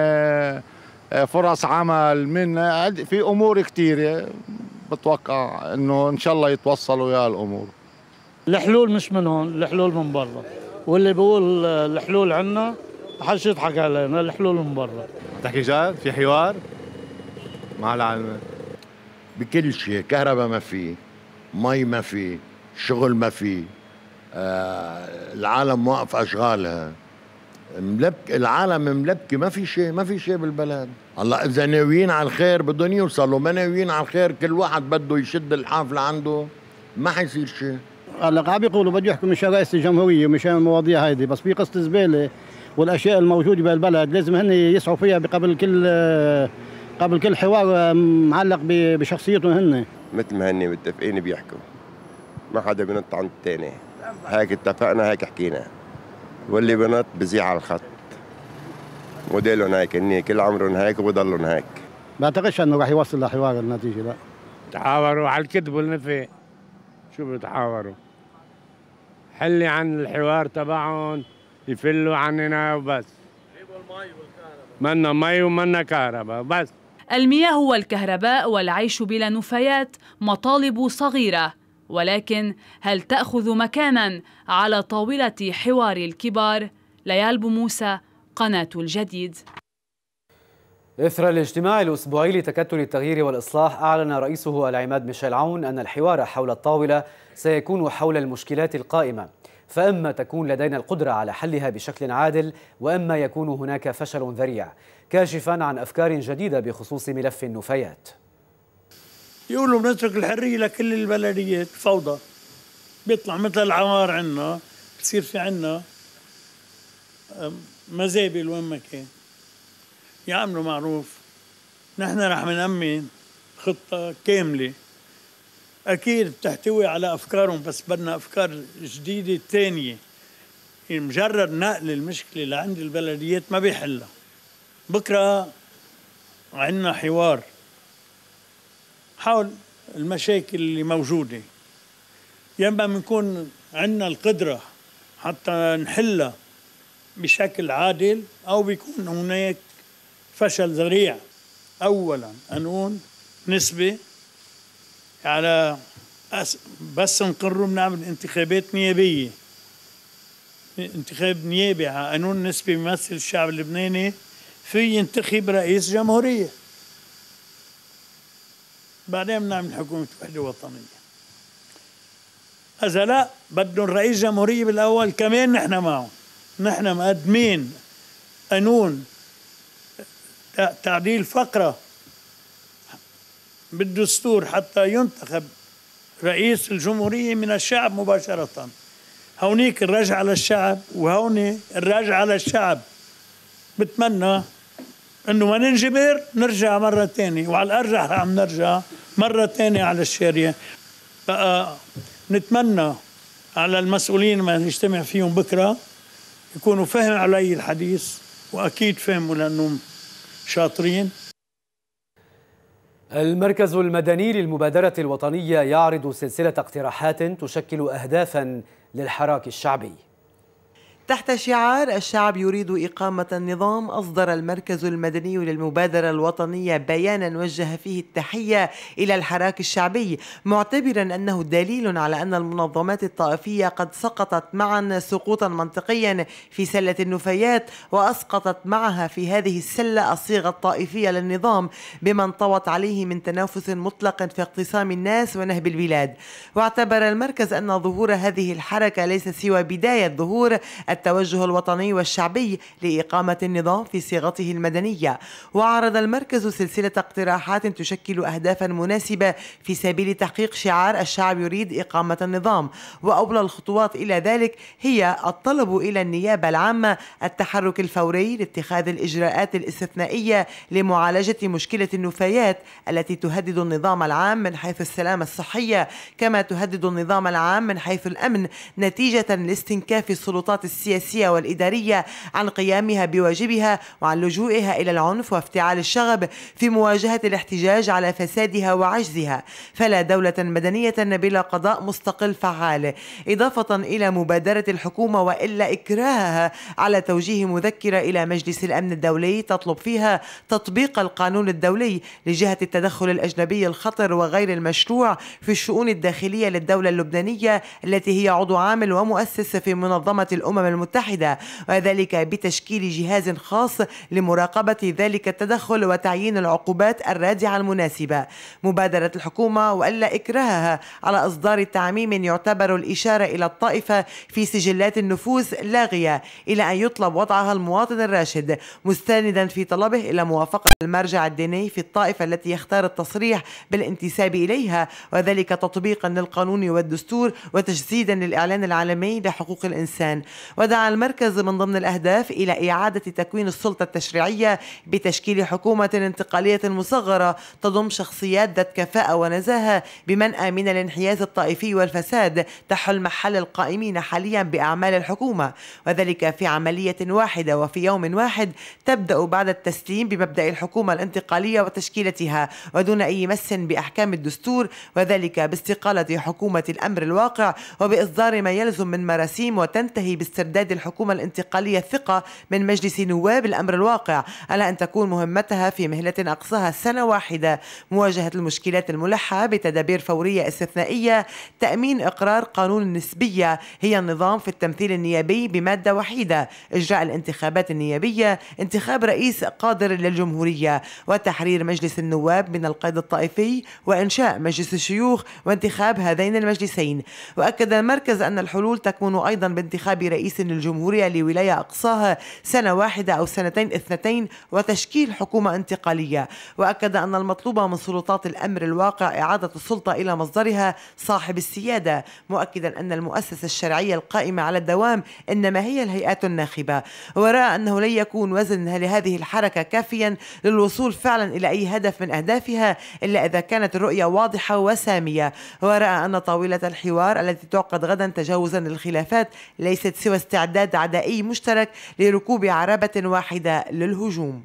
فرص عمل، من في أمور كثيرة بتوقع إنه إن شاء الله يتوصلوا يا الأمور. الحلول مش من هون، الحلول من برا، واللي بيقول الحلول عنا حدش يضحك علينا، الحلول من برا. تحكي جد؟ في حوار؟ مع العلم بكل شيء، كهرباء ما في، مي ما في، شغل ما في، آه العالم واقف اشغالها، ملبك العالم ملبكي، ما في شيء، ما في شيء بالبلد. الله اذا ناويين على الخير بدهم يوصلوا، ما ناويين على الخير كل واحد بده يشد الحافله عنده ما حيصير شيء. هلا عم بيقولوا بده يحكوا مشان رئيس الجمهوريه ومشان المواضيع هيدي، بس في قصه زباله والاشياء الموجوده بالبلد لازم هن يسعوا فيها قبل كل قبل كل حوار معلق بشخصيتهم هن. مثل ما هن متفقين بيحكوا، ما حدا بينط عن الثاني، هيك اتفقنا هيك حكينا، واللي بنط بزيع على الخط. موديلهم هيك، هن كل عمرهم هيك وبضلهم هيك. ما بعتقدش انه راح يوصل لحوار النتيجه، لا. تحاوروا على الكذب والنفي، شو بتحاوروا؟ حلي عن الحوار تبعهم، يفلوا عننا وبس. منا مي ومنا كهرباء بس. المياه والكهرباء والعيش بلا نفايات مطالب صغيرة، ولكن هل تأخذ مكانا على طاولة حوار الكبار؟ ليال بوموسى، قناة الجديد. إثر الاجتماع الأسبوعي لتكتل التغيير والإصلاح، أعلن رئيسه العماد ميشيل عون أن الحوار حول الطاولة سيكون حول المشكلات القائمة، فإما تكون لدينا القدرة على حلها بشكل عادل، وإما يكون هناك فشل ذريع، كاشفا عن أفكار جديدة بخصوص ملف النفايات. يقولوا بنترك الحرية لكل البلديات، فوضى. بيطلع مثل العمار عنا، بصير في عنا مزابل وين ما كان. يعملوا معروف، نحن رح نأمن خطة كاملة أكيد بتحتوي على أفكارهم، بس بدنا أفكار جديدة تانية. يعني مجرد نقل المشكلة لعند البلديات ما بيحلها. بكرة عندنا حوار حول المشاكل اللي موجودة، ينبغي بنكون عندنا القدرة حتى نحلها بشكل عادل، أو بيكون هناك فشل ذريع. أولا قانون نسبة على بس نقرر بنعمل انتخابات نيابية، انتخاب نيابي على قانون نسبة بيمثل الشعب اللبناني، في ينتخب رئيس جمهورية، بعدين بنعمل حكومة وحدة وطنية. إذا لا بدهم رئيس جمهورية بالأول كمان نحن معهم. نحن مقدمين قانون تعديل فقرة بالدستور حتى ينتخب رئيس الجمهورية من الشعب مباشرة. هونيك الرجعة للشعب وهوني الرجعة للشعب. بتمنى انه ما ننجبر نرجع مرة تانية، وعلى الأرجح عم نرجع مرة تانية على الشارع. بقى نتمنى على المسؤولين ما نجتمع فيهم بكرة يكونوا فهموا علي الحديث، وأكيد فهموا لأنهم شاطرين. المركز المدني للمبادرة الوطنية يعرض سلسلة اقتراحات تشكل أهدافاً للحراك الشعبي. تحت شعار الشعب يريد إقامة النظام، أصدر المركز المدني للمبادرة الوطنية بيانا وجه فيه التحية إلى الحراك الشعبي، معتبرا أنه دليل على أن المنظمات الطائفية قد سقطت معا سقوطا منطقيا في سلة النفايات، وأسقطت معها في هذه السلة الصيغة الطائفية للنظام بما انطوت عليه من تنافس مطلق في اقتسام الناس ونهب البلاد. واعتبر المركز أن ظهور هذه الحركة ليس سوى بداية ظهور التوجه الوطني والشعبي لإقامة النظام في صيغته المدنية. وعرض المركز سلسلة اقتراحات تشكل أهدافا مناسبة في سبيل تحقيق شعار الشعب يريد إقامة النظام، وأولى الخطوات إلى ذلك هي الطلب إلى النيابة العامة التحرك الفوري لاتخاذ الإجراءات الاستثنائية لمعالجة مشكلة النفايات التي تهدد النظام العام من حيث السلامة الصحية، كما تهدد النظام العام من حيث الأمن، نتيجة لاستنكاف السلطات السياسية والإدارية عن قيامها بواجبها وعن لجوئها إلى العنف وافتعال الشغب في مواجهة الاحتجاج على فسادها وعجزها. فلا دولة مدنية بلا قضاء مستقل فعال، إضافة إلى مبادرة الحكومة وإلا إكراهها على توجيه مذكرة إلى مجلس الأمن الدولي تطلب فيها تطبيق القانون الدولي لجهة التدخل الأجنبي الخطر وغير المشروع في الشؤون الداخلية للدولة اللبنانية التي هي عضو عامل ومؤسس في منظمة الأمم المتحدة، وذلك بتشكيل جهاز خاص لمراقبة ذلك التدخل وتعيين العقوبات الرادعة المناسبة. مبادرة الحكومة وألا إكراهها على إصدار تعميم يعتبر الإشارة إلى الطائفة في سجلات النفوذ لاغية إلى أن يطلب وضعها المواطن الراشد، مستندا في طلبه إلى موافقة المرجع الديني في الطائفة التي يختار التصريح بالانتساب إليها، وذلك تطبيقا للقانون والدستور وتجسيدا للإعلان العالمي لحقوق الإنسان. ودعا المركز من ضمن الأهداف إلى إعادة تكوين السلطة التشريعية بتشكيل حكومة انتقالية مصغرة تضم شخصيات ذات كفاءة ونزاهة بمنأى من الانحياز الطائفي والفساد تحل محل القائمين حاليا بأعمال الحكومة، وذلك في عملية واحدة وفي يوم واحد تبدأ بعد التسليم بمبدأ الحكومة الانتقالية وتشكيلتها ودون أي مس بأحكام الدستور، وذلك باستقالة حكومة الأمر الواقع وبإصدار ما يلزم من مراسيم، وتنتهي باسترداد الحكومة الانتقالية الثقة من مجلس نواب الأمر الواقع على أن تكون مهمتها في مهلة أقصاها سنة واحدة مواجهة المشكلات الملحة بتدابير فورية استثنائية، تأمين إقرار قانون النسبية هي النظام في التمثيل النيابي بمادة وحيدة، إجراء الانتخابات النيابية، انتخاب رئيس قادر للجمهورية، وتحرير مجلس النواب من القيد الطائفي، وإنشاء مجلس الشيوخ وانتخاب هذين المجلسين. وأكد المركز أن الحلول تكمن أيضا بانتخاب رئيس للجمهورية لولاية أقصاها سنة واحدة أو سنتين اثنتين وتشكيل حكومة انتقالية. وأكد أن المطلوب من سلطات الأمر الواقع إعادة السلطة إلى مصدرها صاحب السيادة، مؤكدا أن المؤسسة الشرعية القائمة على الدوام إنما هي الهيئات الناخبة. ورأى أنه لن يكون وزن لهذه الحركة كافيا للوصول فعلا إلى أي هدف من أهدافها إلا إذا كانت الرؤية واضحة وسامية. ورأى أن طاولة الحوار التي تعقد غدا تجاوزا للخلافات ليست سوى استعداد عدائي مشترك لركوب عربة واحدة للهجوم.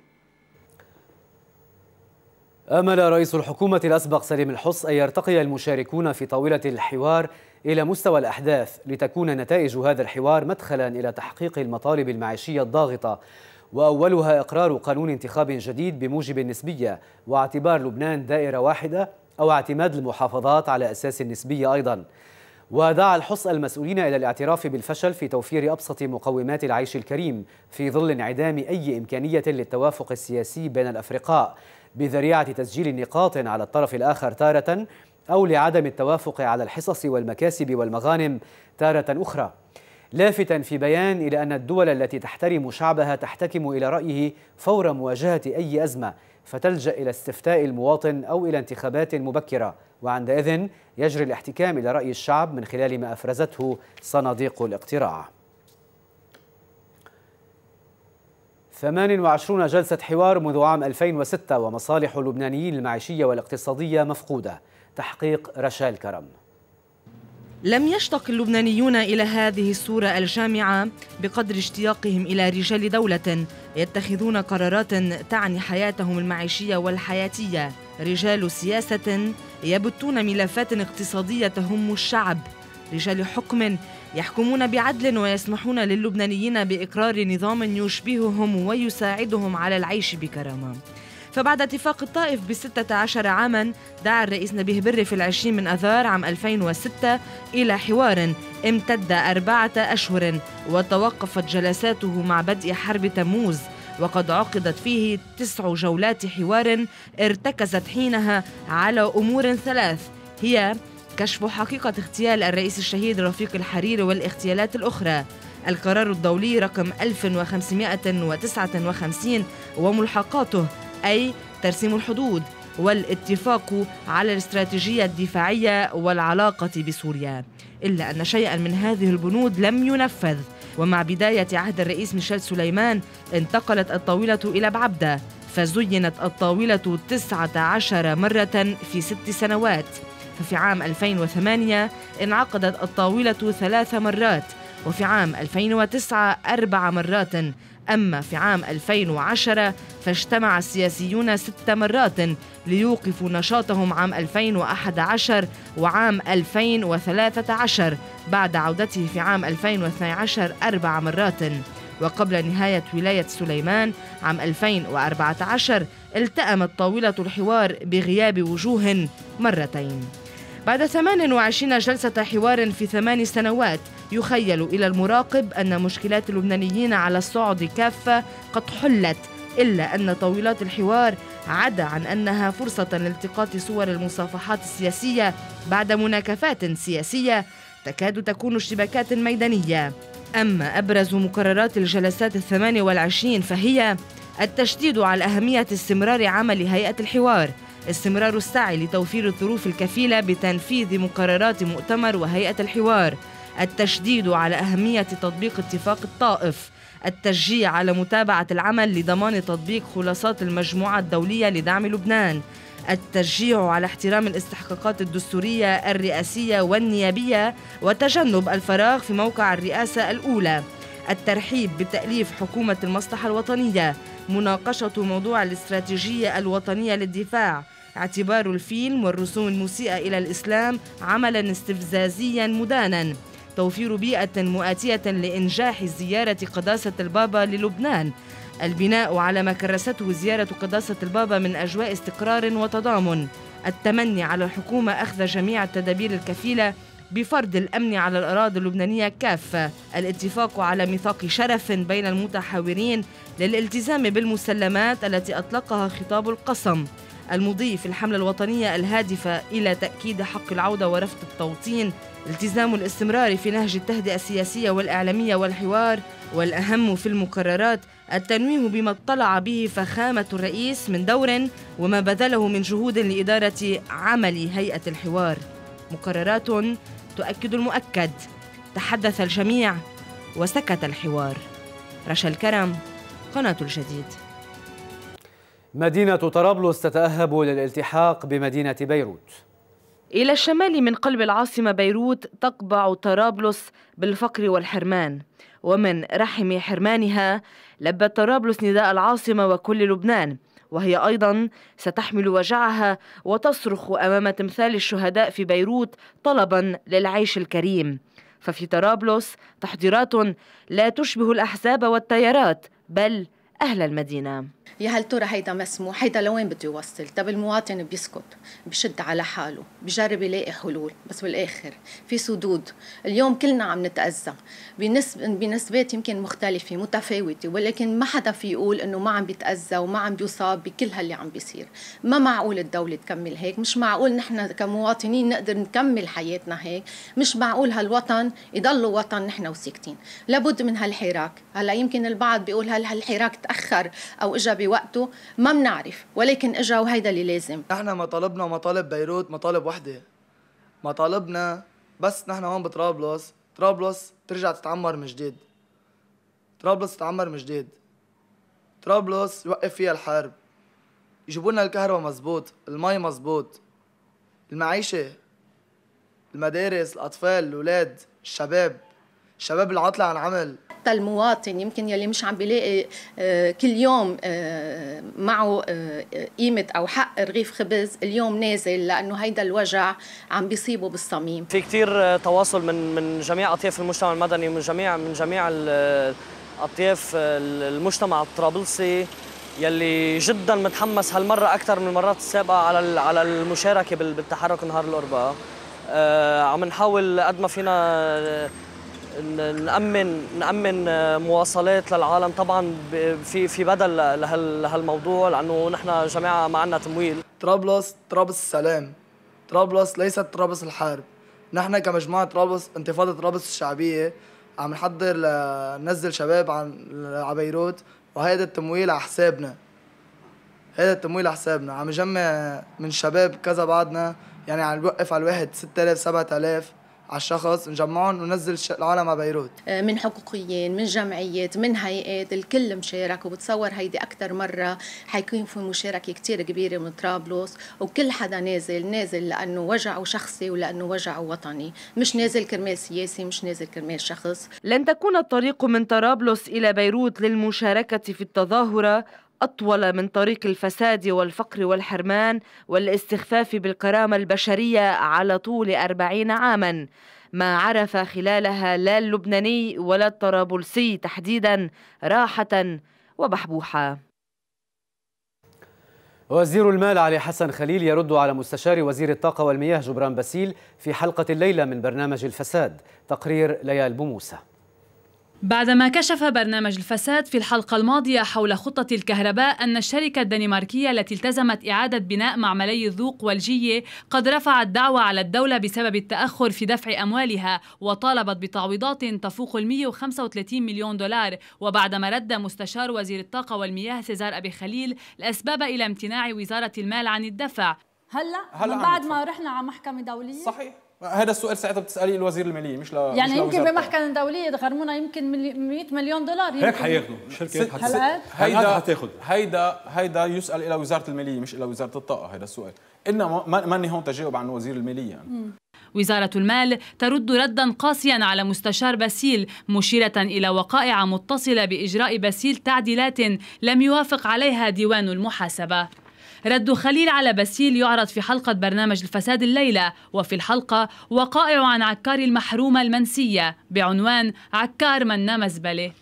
أمل رئيس الحكومة الأسبق سليم الحص أن يرتقي المشاركون في طاولة الحوار إلى مستوى الأحداث لتكون نتائج هذا الحوار مدخلا إلى تحقيق المطالب المعيشية الضاغطة، وأولها إقرار قانون انتخاب جديد بموجب النسبية واعتبار لبنان دائرة واحدة أو اعتماد المحافظات على أساس النسبية أيضا. ودعا الحص المسؤولين إلى الاعتراف بالفشل في توفير أبسط مقومات العيش الكريم في ظل انعدام أي إمكانية للتوافق السياسي بين الأفرقاء بذريعة تسجيل نقاط على الطرف الآخر تارة، أو لعدم التوافق على الحصص والمكاسب والمغانم تارة أخرى، لافتا في بيان إلى أن الدول التي تحترم شعبها تحتكم إلى رأيه فور مواجهة أي أزمة، فتلجأ إلى استفتاء المواطن أو إلى انتخابات مبكرة، وعندئذ يجري الاحتكام إلى رأي الشعب من خلال ما أفرزته صناديق الاقتراع. ثمان وعشرين جلسة حوار منذ عام ألفين وستة ومصالح اللبنانيين المعيشية والاقتصادية مفقودة. تحقيق رشال كرم. لم يشتق اللبنانيون إلى هذه الصورة الجامعة بقدر اشتياقهم إلى رجال دولة يتخذون قرارات تعني حياتهم المعيشية والحياتية، رجال سياسة يبتون ملفات اقتصادية تهم الشعب، رجال حكم يحكمون بعدل ويسمحون للبنانيين بإقرار نظام يشبههم ويساعدهم على العيش بكرامة. فبعد اتفاق الطائف بستة عشر عاما دعا الرئيس نبيه بري في العشرين من أذار عام ألفين وستة إلى حوار امتد أربعة أشهر وتوقفت جلساته مع بدء حرب تموز، وقد عقدت فيه تسع جولات حوار ارتكزت حينها على أمور ثلاث، هي كشف حقيقة اغتيال الرئيس الشهيد رفيق الحريري والاغتيالات الأخرى، القرار الدولي رقم ألف وخمسمائة وتسعة وخمسين وملحقاته أي ترسيم الحدود، والاتفاق على الاستراتيجية الدفاعية والعلاقة بسوريا، إلا أن شيئا من هذه البنود لم ينفذ. ومع بداية عهد الرئيس ميشيل سليمان انتقلت الطاولة إلى بعبدة، فزينت الطاولة تسعة عشر مرة في ست سنوات. ففي عام ألفين وثمانية انعقدت الطاولة ثلاث مرات، وفي عام ألفين وتسعة أربع مرات، أما في عام ألفين وعشرة فاجتمع السياسيون ست مرات ليوقفوا نشاطهم عام ألفين وأحد عشر وعام ألفين وثلاثة عشر بعد عودته في عام ألفين واثني عشر أربع مرات. وقبل نهاية ولاية سليمان عام ألفين وأربعة عشر التأمت طاولة الحوار بغياب وجوه مرتين. بعد ثمان وعشرين جلسة حوار في ثمان سنوات يخيل إلى المراقب أن مشكلات اللبنانيين على الصعد كافة قد حلت، إلا أن طاولات الحوار عدا عن أنها فرصة لالتقاط صور المصافحات السياسية بعد مناكفات سياسية تكاد تكون اشتباكات ميدانية. أما أبرز مقررات الجلسات الثمانية والعشرين فهي التشديد على أهمية استمرار عمل هيئة الحوار، استمرار السعي لتوفير الظروف الكفيلة بتنفيذ مقررات مؤتمر وهيئة الحوار، التشديد على أهمية تطبيق اتفاق الطائف، التشجيع على متابعة العمل لضمان تطبيق خلاصات المجموعة الدولية لدعم لبنان، التشجيع على احترام الاستحقاقات الدستورية الرئاسية والنيابية وتجنب الفراغ في موقع الرئاسة الأولى، الترحيب بتأليف حكومة المصلحة الوطنية، مناقشة موضوع الاستراتيجية الوطنية للدفاع، اعتبار الفيلم والرسوم المسيئة إلى الإسلام عملاً استفزازياً مداناً، توفير بيئة مؤاتية لإنجاح زيارة قداسة البابا للبنان، البناء على ما كرسته زيارة قداسة البابا من أجواء استقرار وتضامن، التمني على الحكومة أخذ جميع التدابير الكفيلة بفرض الأمن على الأراضي اللبنانية كافة، الاتفاق على ميثاق شرف بين المتحاورين للالتزام بالمسلمات التي أطلقها خطاب القسم، المضي في الحملة الوطنية الهادفة إلى تأكيد حق العودة ورفض التوطين، التزام الاستمرار في نهج التهدئة السياسية والإعلامية والحوار، والأهم في المقررات التنويه بما اطلع به فخامة الرئيس من دور وما بذله من جهود لإدارة عمل هيئة الحوار. مقررات تؤكد المؤكد، تحدث الجميع وسكت الحوار. رشا الكرم، قناة الجديد. مدينة طرابلس تتأهب للالتحاق بمدينة بيروت. إلى الشمال من قلب العاصمة بيروت تقبع طرابلس بالفقر والحرمان، ومن رحم حرمانها لبت طرابلس نداء العاصمة وكل لبنان، وهي أيضا ستحمل وجعها وتصرخ أمام تمثال الشهداء في بيروت طلبا للعيش الكريم. ففي طرابلس تحضيرات لا تشبه الأحزاب والتيارات بل أهل المدينة. يا هل ترى هيدا مسموح؟ هيدا لوين بده يوصل؟ طب المواطن بيسكت، بشد على حاله، بجرب يلاقي حلول، بس بالآخر في سدود. اليوم كلنا عم نتأذى بنسب بنسبات يمكن مختلفة متفاوتة، ولكن ما حدا في يقول إنه ما عم بيتأذى وما عم بيصاب بكل هاللي عم بيصير. ما معقول الدولة تكمل هيك، مش معقول نحن كمواطنين نقدر نكمل حياتنا هيك، مش معقول هالوطن يضل وطن نحن وساكتين. لابد من هالحراك. هلا يمكن البعض بيقول هل هالحراك تأخر أو إجا بوقته، ما بنعرف، ولكن اجا وهيدا اللي لازم. نحن مطالبنا ومطالب بيروت مطالب وحده. مطالبنا بس نحن هون بطرابلس، طرابلس ترجع تتعمر من جديد. طرابلس تتعمر من جديد. طرابلس يوقف فيها الحرب. يجيبوا لنا الكهرباء مزبوط، المي مزبوط، المعيشه، المدارس، الاطفال، الاولاد، الشباب، الشباب العاطله عن عمل. حتى المواطن يمكن يلي مش عم بيلاقي كل يوم معه قيمة أو حق رغيف خبز، اليوم نازل لأنه هيدا الوجع عم بيصيبه بالصميم. في كتير تواصل من من جميع أطياف المجتمع المدني ومن جميع من جميع أطياف المجتمع الطرابلسي يلي جدا متحمس هالمرة أكثر من المرات السابقة على على المشاركة بالتحرك نهار الأربعاء. عم نحاول قد ما فينا نأمن نأمن مواصلات للعالم، طبعا في في بدل لهالموضوع لأنه نحن جماعة ما عندنا تمويل. طرابلس طرابلس السلام، طرابلس ليست طرابلس الحرب. نحن كمجموعة طرابلس انتفاضة طرابلس الشعبية عم نحضر لننزل شباب على بيروت، وهيدا التمويل على حسابنا. هيدا التمويل على حسابنا، عم نجمع من شباب كذا بعضنا، يعني عم نوقف على الواحد ستة آلاف سبعة آلاف على الشخص، نجمعهم وننزل العالم على بيروت. من حقوقيين، من جمعيات، من هيئات، الكل مشارك، وبتصور هيدي أكثر مرة حيكون في مشاركة كتير كبيرة من طرابلس، وكل حدا نازل نازل لأنه وجعه شخصي ولأنه وجعه وطني، مش نازل كرمال سياسي، مش نازل كرمال شخص. لن تكون الطريق من طرابلس إلى بيروت للمشاركة في التظاهرة أطول من طريق الفساد والفقر والحرمان والاستخفاف بالكرامة البشرية على طول أربعين عاماً، ما عرف خلالها لا اللبناني ولا الطرابلسي تحديداً راحة وبحبوحة. وزير المال علي حسن خليل يرد على مستشار وزير الطاقة والمياه جبران باسيل في حلقة الليلة من برنامج الفساد. تقرير ليال بوموسى. بعدما كشف برنامج الفساد في الحلقة الماضية حول خطة الكهرباء أن الشركة الدنماركية التي التزمت إعادة بناء معملي الذوق والجية قد رفعت دعوى على الدولة بسبب التأخر في دفع أموالها، وطالبت بتعويضات تفوق ال مئة وخمسة وثلاثين مليون دولار. وبعدما رد مستشار وزير الطاقة والمياه سيزار أبي خليل الأسباب إلى امتناع وزارة المال عن الدفع هلا, هلأ من بعد ما رحنا على محكمة دولية. صحيح، هذا السؤال ساعتها بتسالي الوزير الماليه مش ل يعني مش يمكن بمحكمه دوليه تغرمونا يمكن مئة مليون دولار. هيك حياخذوا الشركه هيدا هتاخذ هيدا هيدا يسال الى وزاره الماليه مش الى وزاره الطاقه. هذا السؤال انما ماني هون تجاوب عن وزير الماليه يعني. وزارة المال ترد ردا قاسيا على مستشار باسيل، مشيرة إلى وقائع متصلة بإجراء باسيل تعديلات لم يوافق عليها ديوان المحاسبة. رد خليل على باسيل يعرض في حلقة برنامج الفساد الليلة، وفي الحلقة وقائع عن عكار المحرومة المنسية بعنوان عكار منا مزبلة.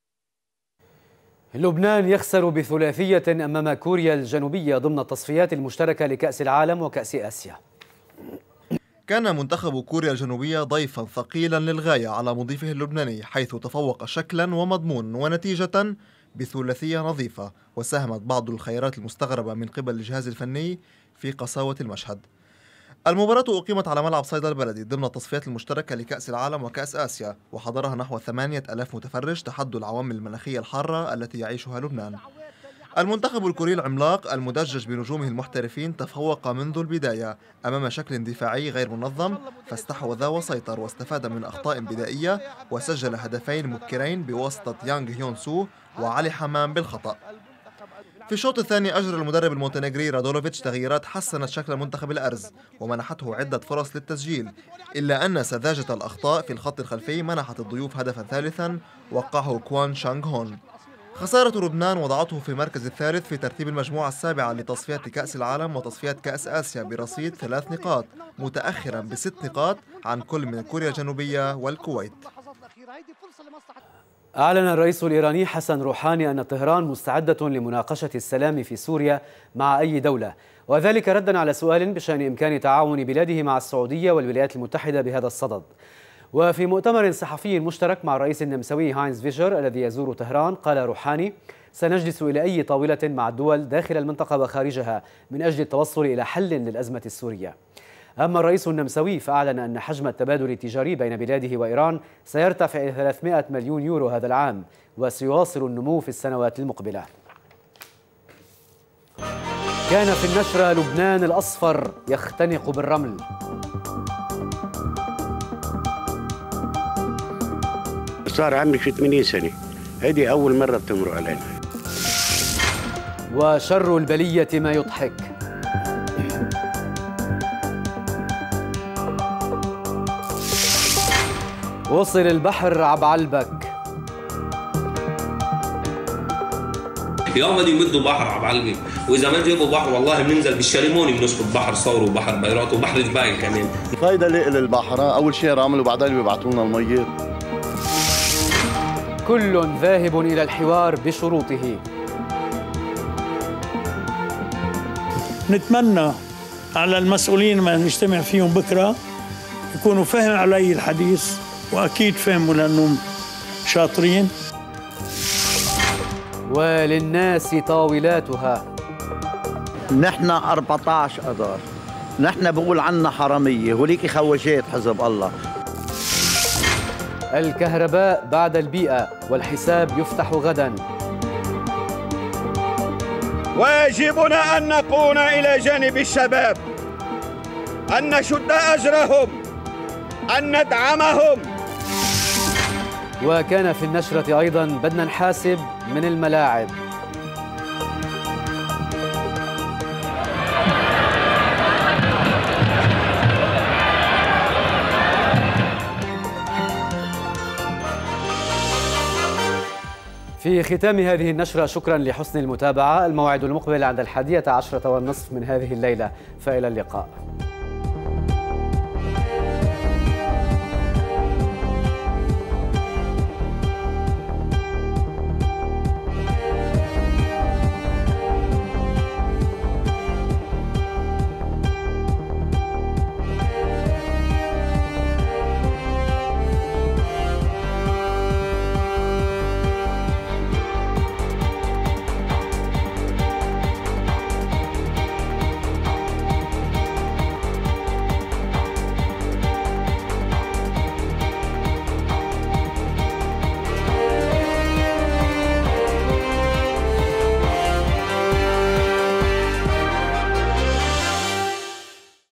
لبنان يخسر بثلاثية أمام كوريا الجنوبية ضمن التصفيات المشتركة لكأس العالم وكأس آسيا. كان منتخب كوريا الجنوبية ضيفا ثقيلا للغاية على مضيفه اللبناني، حيث تفوق شكلا ومضمون ونتيجة بثلاثية نظيفة، وساهمت بعض الخيارات المستغربة من قبل الجهاز الفني في قساوة المشهد. المباراة أقيمت على ملعب صيدا البلدي ضمن التصفيات المشتركة لكأس العالم وكأس آسيا، وحضرها نحو ثمانية آلاف متفرج تحدوا العوامل المناخية الحارة التي يعيشها لبنان. المنتخب الكوري العملاق المدجج بنجومه المحترفين تفوق منذ البداية أمام شكل دفاعي غير منظم، فاستحوذ وسيطر واستفاد من أخطاء بدائية وسجل هدفين مبكرين بواسطة يانغ هيون سو وعلي حمام بالخطأ. في الشوط الثاني أجرى المدرب المونتينيغري رادولوفيتش تغييرات حسنت شكل منتخب الأرز ومنحته عدة فرص للتسجيل، إلا أن سذاجة الأخطاء في الخط الخلفي منحت الضيوف هدفا ثالثا وقعه كوان شانغ هون. خسارة لبنان وضعته في المركز الثالث في ترتيب المجموعة السابعة لتصفيات كأس العالم وتصفيات كأس آسيا برصيد ثلاث نقاط، متأخرا بست نقاط عن كل من كوريا الجنوبية والكويت. أعلن الرئيس الإيراني حسن روحاني أن طهران مستعدة لمناقشة السلام في سوريا مع أي دولة، وذلك ردا على سؤال بشأن إمكان تعاون بلاده مع السعودية والولايات المتحدة بهذا الصدد. وفي مؤتمر صحفي مشترك مع الرئيس النمساوي هاينز فيشر الذي يزور طهران، قال روحاني: سنجلس إلى أي طاولة مع الدول داخل المنطقة وخارجها من أجل التوصل إلى حل للأزمة السورية. أما الرئيس النمساوي فأعلن أن حجم التبادل التجاري بين بلاده وإيران سيرتفع إلى ثلاثمئة مليون يورو هذا العام، وسيواصل النمو في السنوات المقبلة. كان في النشرة لبنان الأصفر يختنق بالرمل. صار عمري في ثمانين سنة، هذه أول مرة بتمر علينا. وشر البلية ما يضحك. وصل البحر عبعلبك. يوم بدي يمدوا بحر عبعلبك، واذا ما جابوا بحر والله بننزل بالشريموني بنسقط بحر صور وبحر بيروت وبحر جبال كمان. الفايدة للبحر اول شيء رمل وبعدين بيبعثوا لنا المية. كل ذاهب الى الحوار بشروطه. نتمنى على المسؤولين ما نجتمع فيهم بكره يكونوا فهم علي الحديث، واكيد فهموا لانهم شاطرين. وللناس طاولاتها. نحن أربعة عشر أذار، نحن بقول عنا حرامية، هوليك خواشات حزب الله. الكهرباء بعد البيئة والحساب يفتح غدا. واجبنا أن نكون إلى جانب الشباب، أن نشد أجرهم، أن ندعمهم. وكان في النشرة أيضا بدنا نحاسب من الملاعب. في ختام هذه النشرة شكرا لحسن المتابعة. الموعد المقبل عند الحادية عشرة والنصف من هذه الليلة، فإلى اللقاء.